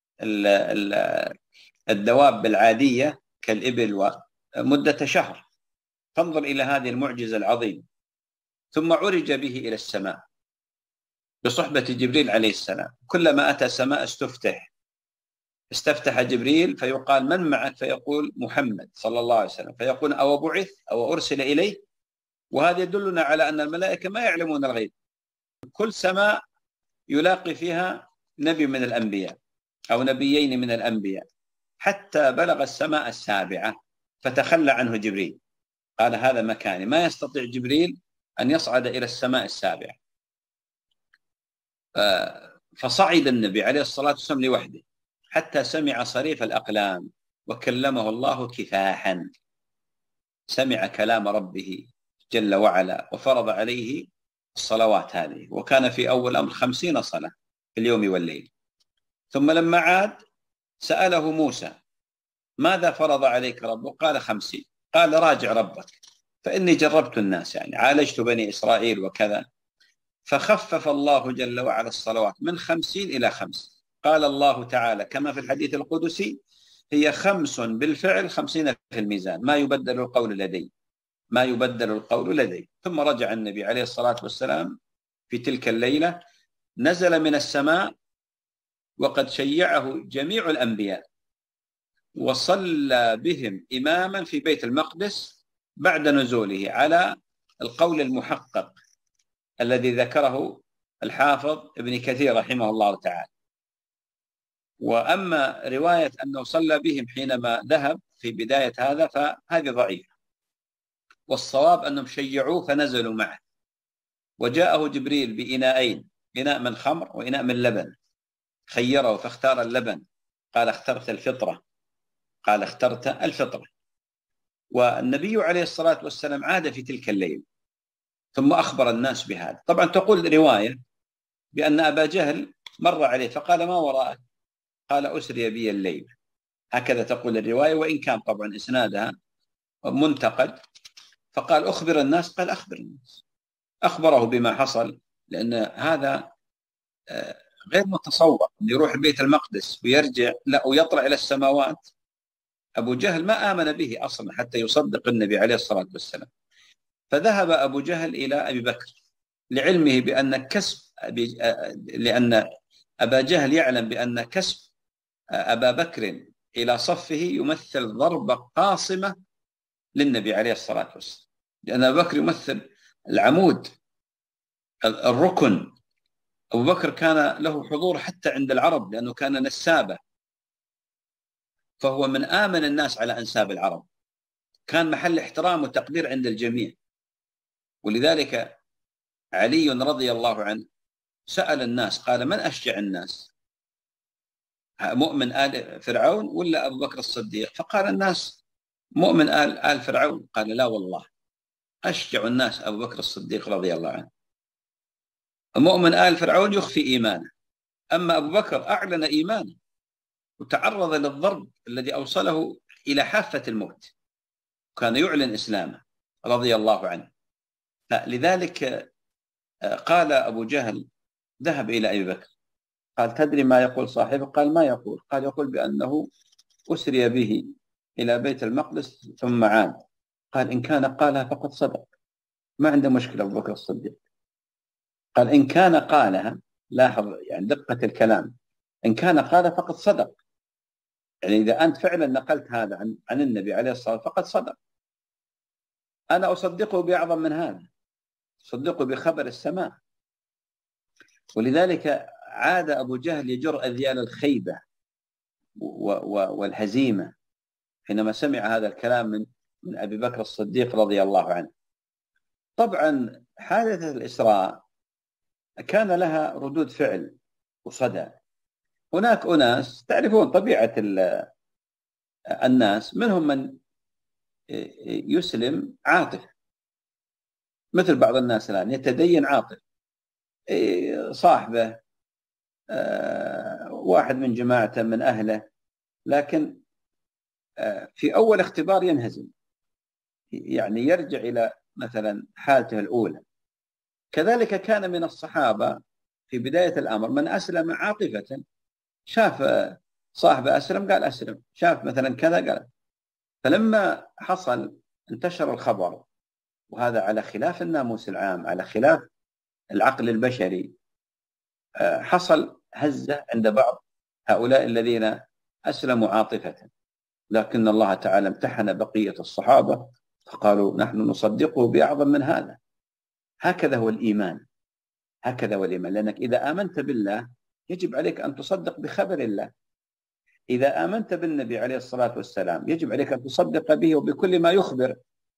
الدواب العادية كالإبل ومدة شهر. فانظر إلى هذه المعجزة العظيمة. ثم عرج به إلى السماء بصحبة جبريل عليه السلام. كلما أتى السماء استفتح استفتح جبريل فيقال: من معك؟ فيقول: محمد صلى الله عليه وسلم. فيقول: أو بعث أو أرسل إليه؟ وهذا يدلنا على أن الملائكة ما يعلمون الغيب. كل سماء يلاقي فيها نبي من الأنبياء أو نبيين من الأنبياء، حتى بلغ السماء السابعة فتخلى عنه جبريل، قال: هذا مكاني. ما يستطيع جبريل أن يصعد إلى السماء السابعة. فصعد النبي عليه الصلاة والسلام لوحده حتى سمع صريف الأقلام، وكلمه الله كفاحا. سمع كلام ربه جل وعلا، وفرض عليه الصلوات هذه، وكان في أول أمر خمسين صلاة في اليوم والليل. ثم لما عاد سأله موسى: ماذا فرض عليك ربك؟ قال: خمسين. قال: راجع ربك، فإني جربت الناس، يعني عالجت بني إسرائيل وكذا. فخفف الله جل وعلا الصلوات من خمسين إلى خمس. قال الله تعالى كما في الحديث القدسي: هي خمس بالفعل خمسين في الميزان، ما يبدل القول لدي ما يبدل القول لدي. ثم رجع النبي عليه الصلاة والسلام في تلك الليلة، نزل من السماء وقد شيعه جميع الأنبياء، وصلى بهم إماما في بيت المقدس بعد نزوله، على القول المحقق الذي ذكره الحافظ ابن كثير رحمه الله تعالى. وأما رواية أنه صلى بهم حينما ذهب في بداية هذا فهذه ضعيفة، والصواب أنهم شيعوه فنزلوا معه. وجاءه جبريل بإناءين، إناء من خمر وإناء من لبن، خيره فاختار اللبن، قال: اخترت الفطرة قال: اخترت الفطرة. والنبي عليه الصلاة والسلام عاد في تلك الليل ثم أخبر الناس بهذا. طبعا تقول رواية بأن أبا جهل مر عليه فقال: ما وراءك؟ قال: أسري بي الليل. هكذا تقول الرواية، وإن كان طبعا إسنادها منتقد. فقال: أخبر الناس. قال: أخبر الناس. أخبره بما حصل، لأن هذا غير متصور أن يروح بيت المقدس ويرجع لا ويطلع إلى السماوات. أبو جهل ما آمن به أصلا حتى يصدق النبي عليه الصلاة والسلام. فذهب أبو جهل إلى أبي بكر لعلمه بأن كسب أبي لأن أبا جهل يعلم بأن كسب أبا بكر إلى صفه يمثل ضربة قاصمة للنبي عليه الصلاة والسلام، لأن أبا بكر يمثل العمود الركن. أبو بكر كان له حضور حتى عند العرب لأنه كان نسابة، فهو من آمن الناس على أنساب العرب، كان محل احترام وتقدير عند الجميع. ولذلك علي رضي الله عنه سأل الناس قال: من أشجع الناس، مؤمن آل فرعون ولا أبو بكر الصديق؟ فقال الناس: مؤمن آل, آل فرعون. قال: لا والله، أشجع الناس أبو بكر الصديق رضي الله عنه. مؤمن آل فرعون يخفي إيمانه، أما أبو بكر أعلن إيمانه وتعرض للضرب الذي أوصله إلى حافة الموت، كان يعلن إسلامه رضي الله عنه. لذلك قال أبو جهل ذهب إلى أبي بكر قال: تدري ما يقول صاحبه؟ قال: ما يقول؟ قال: يقول بأنه أسري به إلى بيت المقدس ثم عاد. قال: إن كان قالها فقد صدق، ما عنده مشكلة أبو بكر الصديق. قال: إن كان قالها، لاحظ يعني دقة الكلام، إن كان قالها فقد صدق، يعني إذا أنت فعلا نقلت هذا عن, عن النبي عليه الصلاة والسلام فقد صدق. أنا أصدقه بأعظم من هذا، أصدقه بخبر السماء. ولذلك عاد أبو جهل يجر أذيال الخيبة والهزيمة حينما سمع هذا الكلام من من أبي بكر الصديق رضي الله عنه. طبعا حادثة الإسراء كان لها ردود فعل وصدى. هناك أناس تعرفون طبيعة الناس، منهم من يسلم عاطفة، مثل بعض الناس الآن يتدين عاطفة، صاحبه واحد من جماعته من أهله، لكن في أول اختبار ينهزم، يعني يرجع إلى مثلا حالته الأولى. كذلك كان من الصحابة في بداية الأمر من أسلم عاطفة، شاف صاحبه أسلم قال أسلم، شاف مثلا كذا قال. فلما حصل انتشر الخبر، وهذا على خلاف الناموس العام، على خلاف العقل البشري، حصل هزة عند بعض هؤلاء الذين أسلموا عاطفة، لكن الله تعالى امتحن بقية الصحابة فقالوا نحن نصدقه بأعظم من هذا. هكذا هو الإيمان، هكذا هو الإيمان، لأنك إذا آمنت بالله يجب عليك أن تصدق بخبر الله. إذا آمنت بالنبي عليه الصلاة والسلام يجب عليك أن تصدق به وبكل ما يخبر،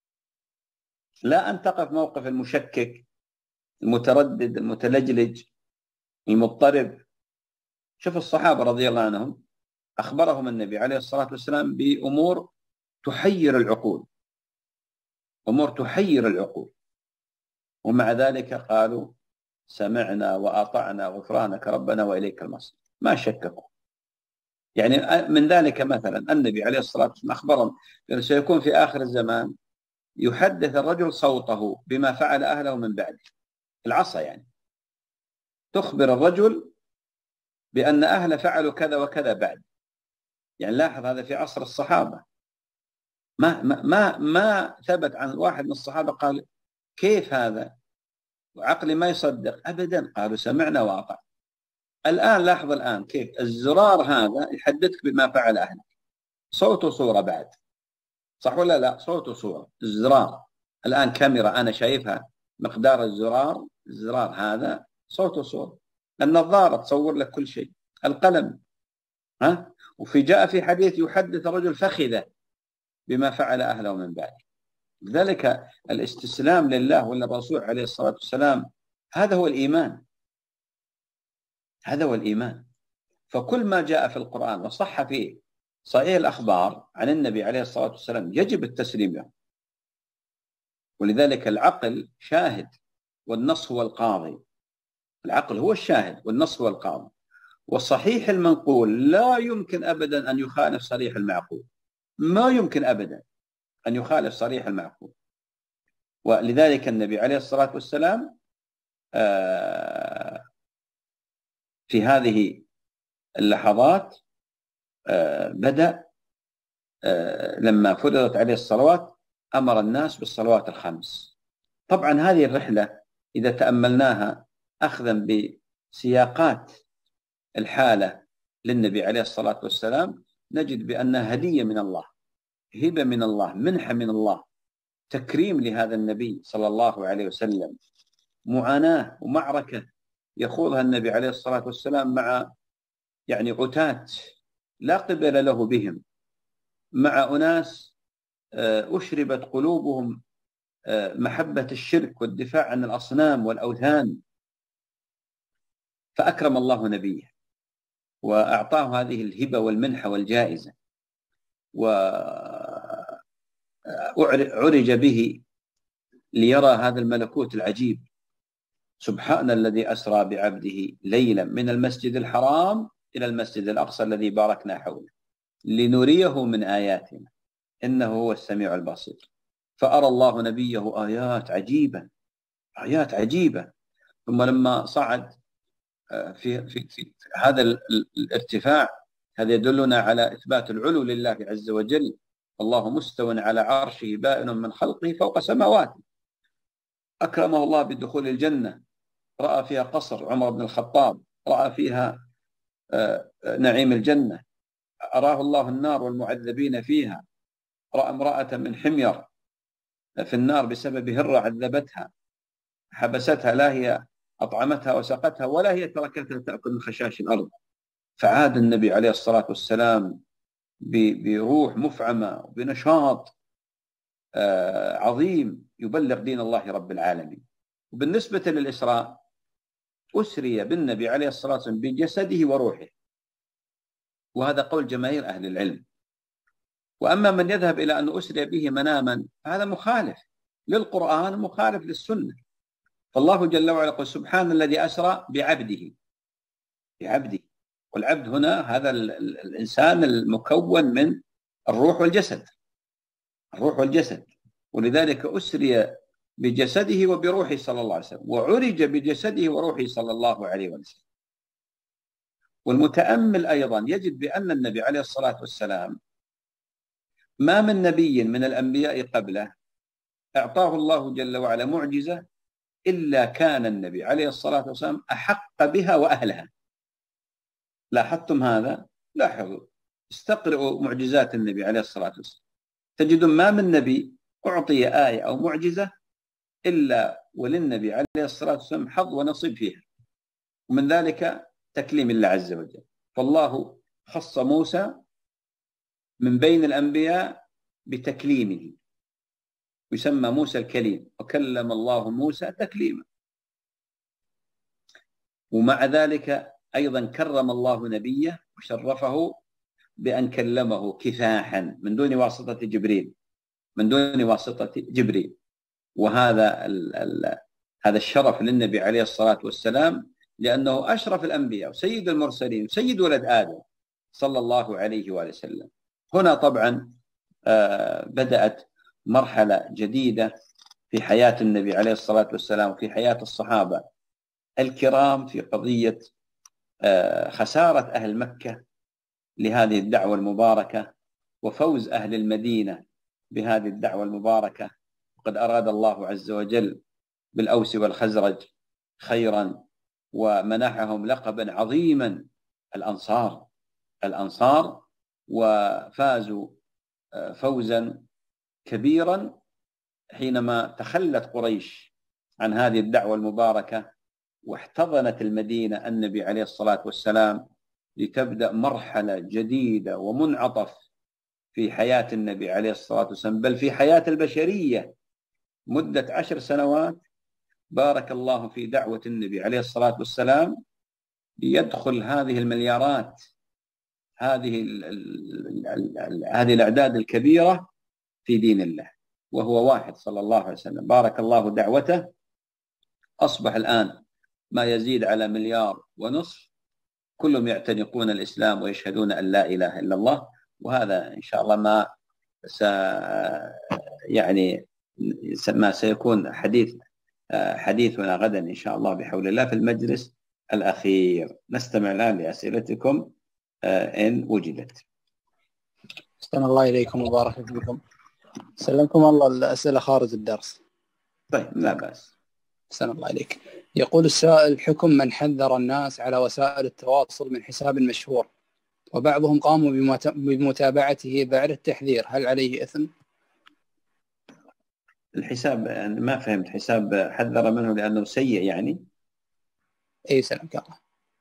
لا أن تقف موقف المشكك المتردد المتلجلج المضطرب. شوف الصحابة رضي الله عنهم، أخبرهم النبي عليه الصلاة والسلام بأمور تحير العقول، أمور تحير العقول، ومع ذلك قالوا سمعنا وأطعنا غفرانك ربنا وإليك المصير، ما شككوا. يعني من ذلك مثلا النبي عليه الصلاة والسلام أخبرهم أنه سيكون في آخر الزمان يحدث الرجل صوته بما فعل أهله من بعده، العصا يعني تخبر الرجل بأن أهله فعلوا كذا وكذا بعد. يعني لاحظ هذا في عصر الصحابة، ما ما ما, ما ثبت عن واحد من الصحابة قال كيف هذا وعقلي ما يصدق أبدا، قالوا سمعنا وأطعنا. الآن لاحظ الآن كيف الزرار هذا يحدثك بما فعل أهلك، صوت وصورة بعد، صح ولا لا؟ صوت وصورة، الزرار الآن كاميرا أنا شايفها مقدار الزرار، الزرار هذا صوت وصورة، النظارة تصور لك كل شيء، القلم، ها. وفي جاء في حديث يحدث الرجل فخذه بما فعل أهله من بعده. لذلك الاستسلام لله وللرسول عليه الصلاة والسلام هذا هو الإيمان، هذا هو الإيمان. فكل ما جاء في القرآن وصح فيه صحيح الأخبار عن النبي عليه الصلاة والسلام يجب التسليم له. ولذلك العقل شاهد والنص هو القاضي، العقل هو الشاهد والنص هو القاضي، والصحيح المنقول لا يمكن أبدا أن يخالف صريح المعقول، ما يمكن أبدا أن يخالف صريح المعقول. ولذلك النبي عليه الصلاة والسلام في هذه اللحظات بدأ لما فرضت عليه الصلوات أمر الناس بالصلوات الخمس. طبعا هذه الرحلة إذا تأملناها أخذا بسياقات الحالة للنبي عليه الصلاة والسلام نجد بأنها هدية من الله، هبة من الله، منحة من الله، تكريم لهذا النبي صلى الله عليه وسلم، معاناة ومعركة يخوضها النبي عليه الصلاة والسلام مع يعني عتاة لا قبل له بهم، مع أناس أشربت قلوبهم محبة الشرك والدفاع عن الأصنام والأوثان، فأكرم الله نبيه وأعطاه هذه الهبة والمنحة والجائزة، وعرج به ليرى هذا الملكوت العجيب. سبحان الذي أسرى بعبده ليلا من المسجد الحرام إلى المسجد الأقصى الذي باركنا حوله لنريه من آياتنا إنه هو السميع البصير. فأرى الله نبيه آيات عجيبة، آيات عجيبة. ثم لما صعد في, في, في هذا الارتفاع، هذا يدلنا على إثبات العلو لله عز وجل. الله مستو على عرشه بائن من خلقه فوق سماواته. أكرمه الله بدخول الجنة، رأى فيها قصر عمر بن الخطاب، رأى فيها نعيم الجنة، أراه الله النار والمعذبين فيها، رأى امرأة من حمير في النار بسبب هرة عذبتها حبستها، لا هي أطعمتها وسقتها ولا هي تركتها تأكل من خشاش الأرض. فعاد النبي عليه الصلاة والسلام بروح مفعمة وبنشاط عظيم يبلغ دين الله رب العالمين. وبالنسبة للإسراء أسري بالنبي عليه الصلاة والسلام بجسده وروحه، وهذا قول جماهير أهل العلم. وأما من يذهب إلى أن أسري به مناما هذا مخالف للقرآن مخالف للسنة. فالله جل وعلا يقول سبحان الذي أسرى بعبده بعبده والعبد هنا هذا الإنسان المكون من الروح والجسد الروح والجسد ولذلك أسري بجسده وبروحه صلى الله عليه وسلم، وعرج بجسده وروحه صلى الله عليه وسلم. والمتأمل أيضا يجد بأن النبي عليه الصلاة والسلام ما من نبي من الأنبياء قبله أعطاه الله جل وعلا معجزة إلا كان النبي عليه الصلاة والسلام أحق بها وأهلها. لاحظتم هذا؟ لاحظوا، استقرئوا معجزات النبي عليه الصلاة والسلام تجدون ما من نبي أعطي آية أو معجزة إلا وللنبي عليه الصلاة والسلام حظ ونصيب فيها، ومن ذلك تكليم الله عز وجل. فالله خص موسى من بين الأنبياء بتكليمه، يسمى موسى الكليم، وكلم الله موسى تكليما. ومع ذلك أيضا كرم الله نبيه وشرفه بأن كلمه كفاحا من دون واسطة جبريل من دون واسطة جبريل وهذا ال ال هذا الشرف للنبي عليه الصلاة والسلام، لأنه أشرف الأنبياء وسيد المرسلين وسيد ولد آدم صلى الله عليه وآله وسلم. هنا طبعا آه بدأت مرحلة جديدة في حياة النبي عليه الصلاة والسلام وفي حياة الصحابة الكرام في قضية آه خسارة أهل مكة لهذه الدعوة المباركة وفوز أهل المدينة بهذه الدعوة المباركة. وقد أراد الله عز وجل بالأوس والخزرج خيرا ومنحهم لقبا عظيما الأنصار الأنصار وفازوا فوزا كبيرا حينما تخلت قريش عن هذه الدعوة المباركة واحتضنت المدينة النبي عليه الصلاة والسلام لتبدأ مرحلة جديدة ومنعطف في حياة النبي عليه الصلاة والسلام، بل في حياة البشرية مدة عشر سنوات. بارك الله في دعوة النبي عليه الصلاة والسلام ليدخل هذه المليارات هذه ال ال ال ال هذه الأعداد الكبيرة في دين الله، وهو واحد صلى الله عليه وسلم. بارك الله دعوته، أصبح الآن ما يزيد على مليار ونصف كلهم يعتنقون الإسلام ويشهدون أن لا إله إلا الله. وهذا إن شاء الله ما س يعني ما سيكون حديث حديثنا غدا إن شاء الله بحول الله في المجلس الأخير. نستمع الآن لأسئلتكم إن وجدت. أحسن الله إليكم وبارك فيكم. سلمكم الله الأسئلة خارج الدرس. طيب لا بأس. أحسن الله إليك. يقول السائل: حكم من حذر الناس على وسائل التواصل من حساب مشهور وبعضهم قاموا بمتابعته بعد التحذير، هل عليه إثم؟ الحساب يعني ما فهمت، حساب حذر منه لأنه سيء يعني؟ أي سلامك الله.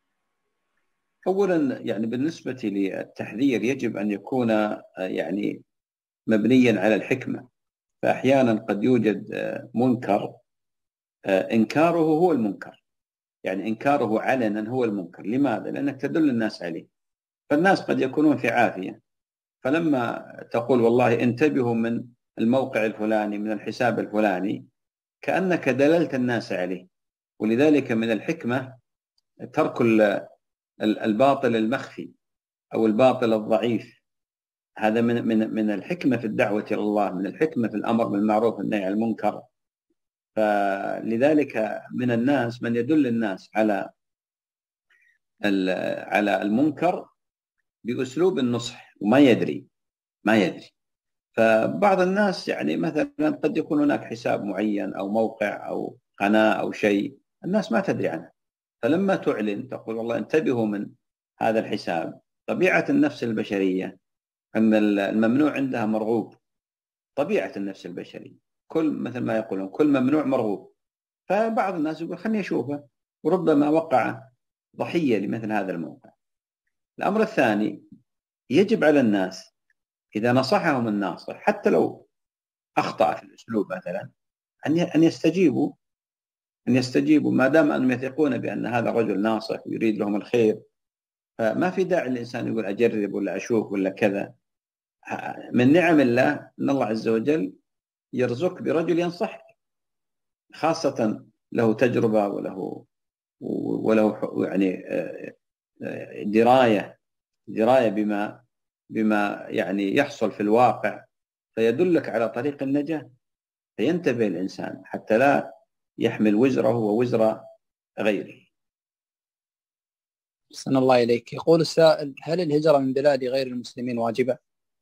أولا يعني بالنسبة للتحذير يجب أن يكون يعني مبنيا على الحكمة، فأحيانا قد يوجد منكر إنكاره هو المنكر، يعني إنكاره علنا هو المنكر. لماذا؟ لأنك تدل الناس عليه، فالناس قد يكونون في عافية، فلما تقول والله انتبهوا من الموقع الفلاني من الحساب الفلاني كأنك دللت الناس عليه. ولذلك من الحكمة ترك الباطل المخفي أو الباطل الضعيف، هذا من من من الحكمة في الدعوة إلى الله، من الحكمة في الأمر بالمعروف والنهي عن المنكر. فلذلك من الناس من يدل الناس على على المنكر بأسلوب النصح وما يدري ما يدري فبعض الناس يعني مثلا قد يكون هناك حساب معين أو موقع أو قناة أو شيء الناس ما تدري عنه، فلما تعلن تقول والله انتبهوا من هذا الحساب. طبيعة النفس البشرية أن الممنوع عندها مرغوب، طبيعة النفس البشرية كل مثل ما يقولون كل ممنوع مرغوب. فبعض الناس يقول خلني أشوفه، وربما وقع ضحية لمثل هذا الموقع. الأمر الثاني، يجب على الناس إذا نصحهم الناصح حتى لو أخطأ في الأسلوب مثلا أن أن يستجيبوا أن يستجيبوا ما دام أنهم يثقون بأن هذا رجل ناصح ويريد لهم الخير، فما في داعي الإنسان يقول أجرب ولا أشوف ولا كذا. من نعم الله أن الله عز وجل يرزق برجل ينصحك، خاصة له تجربة وله وله يعني دراية دراية بما بما يعني يحصل في الواقع، فيدلك على طريق النجاة، فينتبه الإنسان حتى لا يحمل وزره ووزر غيره. أحسن الله إليك. يقول السائل: هل الهجرة من بلاد غير المسلمين واجبة؟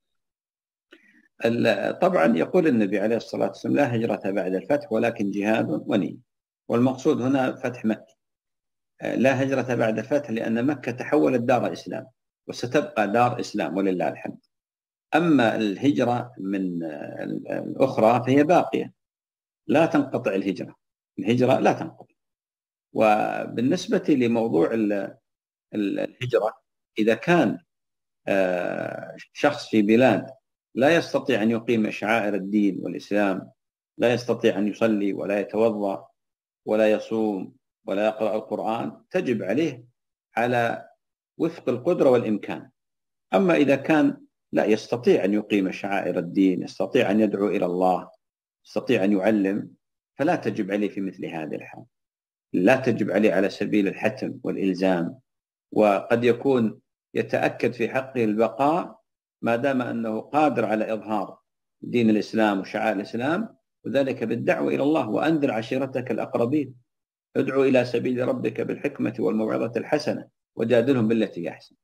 طبعا يقول النبي عليه الصلاة والسلام: لا هجرة بعد الفتح ولكن جهاد ونية، والمقصود هنا فتح مكة. لا هجرة بعد الفتح لأن مكة تحولت دار إسلام وستبقى دار إسلام ولله الحمد. أما الهجرة من الأخرى فهي باقية، لا تنقطع الهجرة، الهجرة لا تنقطع. وبالنسبة لموضوع الهجرة، إذا كان شخص في بلاد لا يستطيع أن يقيم شعائر الدين والإسلام، لا يستطيع أن يصلي ولا يتوضأ ولا يصوم ولا يقرأ القرآن، تجب عليه على وفق القدرة والإمكان. أما إذا كان لا يستطيع أن يقيم شعائر الدين، يستطيع أن يدعو إلى الله، يستطيع أن يعلم، فلا تجب عليه في مثل هذه الحال، لا تجب عليه على سبيل الحتم والإلزام. وقد يكون يتأكد في حقه البقاء ما دام أنه قادر على إظهار دين الإسلام وشعائر الإسلام، وذلك بالدعوة إلى الله: وأنذر عشيرتك الأقربين، ادعو إلى سبيل ربك بالحكمة والموعظة الحسنة وجادلهم بالتي أحسن.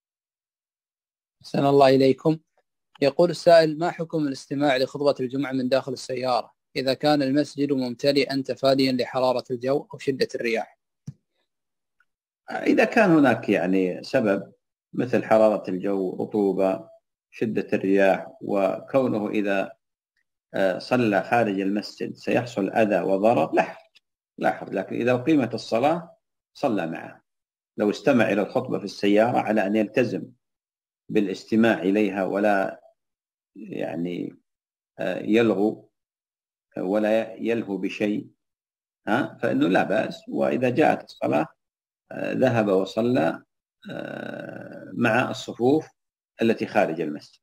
أحسن الله إليكم. يقول السائل: ما حكم الاستماع لخطبة الجمعة من داخل السيارة إذا كان المسجد ممتلئا تفاديا لحرارة الجو أو شدة الرياح؟ إذا كان هناك يعني سبب مثل حرارة الجو، رطوبة، شدة الرياح، وكونه إذا صلى خارج المسجد سيحصل أذى وضرر، لا حرج لا حرج. لكن إذا أقيمت الصلاة صلى معه. لو استمع إلى الخطبة في السيارة على أن يلتزم بالاستماع إليها ولا يعني يلغو ولا يلهو بشيء، ها فإنه لا بأس. وإذا جاءت الصلاة ذهب وصلى مع الصفوف التي خارج المسجد.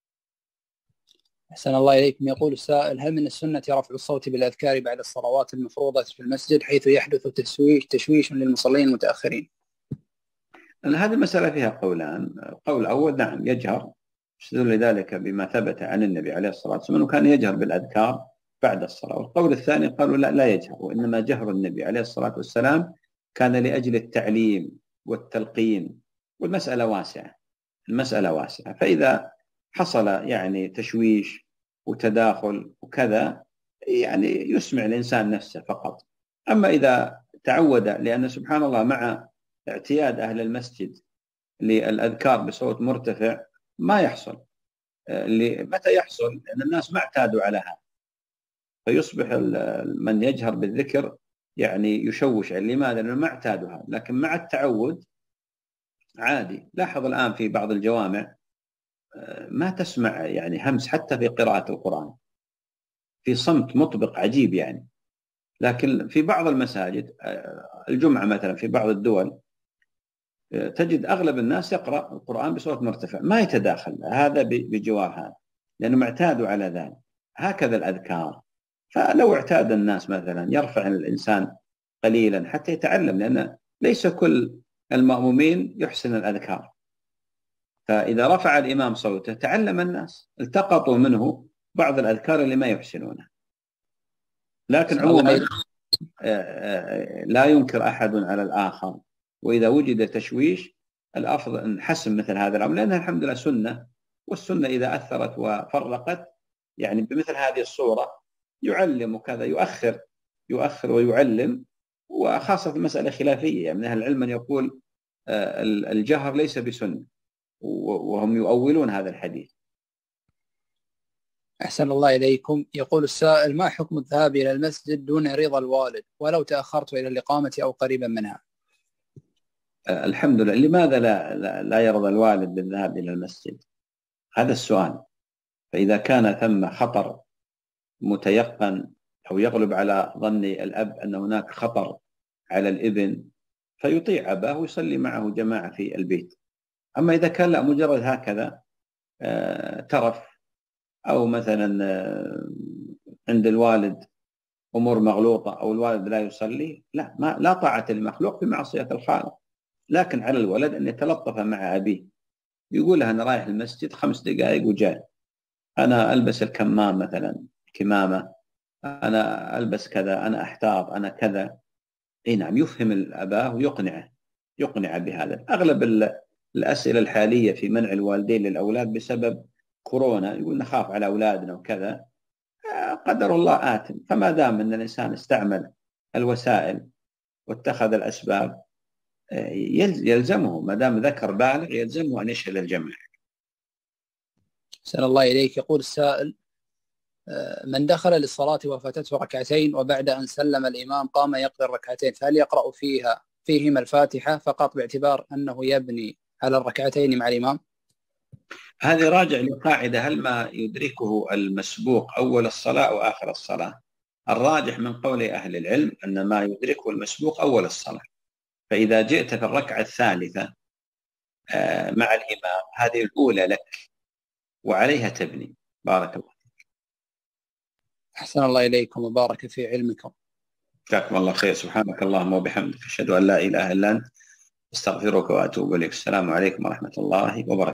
أحسن الله إليكم. يقول السائل: هل من السنة رفع الصوت بالأذكار بعد الصلوات المفروضة في المسجد حيث يحدث تشويش تشويش للمصلين المتأخرين؟ هذه المسألة فيها قولان. القول الأول: نعم يجهر، يستدل لذلك بما ثبت عن النبي عليه الصلاة والسلام أنه كان يجهر بالأذكار بعد الصلاة. والقول الثاني قالوا لا لا يجهر، وإنما جهر النبي عليه الصلاة والسلام كان لأجل التعليم والتلقين، والمسألة واسعة، المسألة واسعة. فإذا حصل يعني تشويش وتداخل وكذا يعني يسمع الإنسان نفسه فقط. أما إذا تعود، لأن سبحان الله مع اعتياد أهل المسجد للأذكار بصوت مرتفع ما يحصل. متى يحصل؟ لأن الناس ما اعتادوا على هذا، فيصبح من يجهر بالذكر يعني يشوش. لماذا؟ لأنه ما اعتادوا هذا. لكن مع التعود عادي. لاحظ الآن في بعض الجوامع ما تسمع يعني همس حتى في قراءة القرآن، في صمت مطبق عجيب يعني. لكن في بعض المساجد الجمعة مثلا في بعض الدول تجد أغلب الناس يقرأ القرآن بصوت مرتفع، ما يتداخل هذا بجوار هذا لأنهم اعتادوا على ذلك. هكذا الأذكار. فلو اعتاد الناس مثلا يرفع الإنسان قليلا حتى يتعلم، لأن ليس كل المأمومين يحسن الأذكار. فإذا رفع الإمام صوته تعلم الناس، التقطوا منه بعض الأذكار اللي ما يحسنونها. لكن عموما لا ينكر أحد على الآخر، وإذا وجد تشويش الأفضل أن نحسن مثل هذا الأمر، لأنها الحمد لله سنة، والسنة إذا أثرت وفرقت يعني بمثل هذه الصورة يعلم وكذا، يؤخر يؤخر ويعلم. وخاصة المسألة خلافية، يعني من أهل العلم من يقول الجهر ليس بسنة، وهم يؤولون هذا الحديث. أحسن الله إليكم. يقول السائل: ما حكم الذهاب إلى المسجد دون رضا الوالد ولو تأخرت إلى الإقامة أو قريبا منها؟ الحمد لله. لماذا لا, لا, لا يرضى الوالد بالذهاب إلى المسجد؟ هذا السؤال. فإذا كان ثم خطر متيقن أو يغلب على ظن الأب أن هناك خطر على الابن فيطيع أباه ويصلي معه جماعة في البيت. أما إذا كان لا مجرد هكذا ترف أو مثلا عند الوالد أمور مغلوطة أو الوالد لا يصلي، لا ما لا طاعة للمخلوق بمعصية الخالق، لكن على الولد أن يتلطف مع أبيه، يقول له أنا رايح المسجد خمس دقائق وجاي، أنا ألبس الكمام مثلا كمامة، أنا ألبس كذا، أنا أحتاط، أنا كذا. أي نعم، يفهم الأباه ويقنعه يقنع بهذا. أغلب الأسئلة الحالية في منع الوالدين للأولاد بسبب كورونا، يقول نخاف على أولادنا وكذا، قدر الله آت، فما دام أن الإنسان استعمل الوسائل واتخذ الأسباب يلزمه، ما دام ذكر بالغ يلزمه أن يشهد الجمع. أحسن الله إليك. يقول السائل: من دخل للصلاة وفاتته ركعتين وبعد أن سلم الإمام قام يقضي الركعتين، فهل يقرأ فيها فيهما الفاتحة فقط باعتبار أنه يبني على الركعتين مع الإمام؟ هذه راجع لقاعدة: هل ما يدركه المسبوق أول الصلاة وآخر الصلاة؟ الراجح من قول أهل العلم أن ما يدركه المسبوق أول الصلاة، فإذا جئت في الركعة الثالثة مع الإمام هذه الأولى لك وعليها تبني. بارك الله. أحسن الله إليكم وبارك في علمكم. جزاكم الله خير. سبحانك اللهم وبحمدك، أشهد أن لا إله إلا أنت، استغفرك وأتوب إليك. السلام عليكم ورحمة الله وبركاته.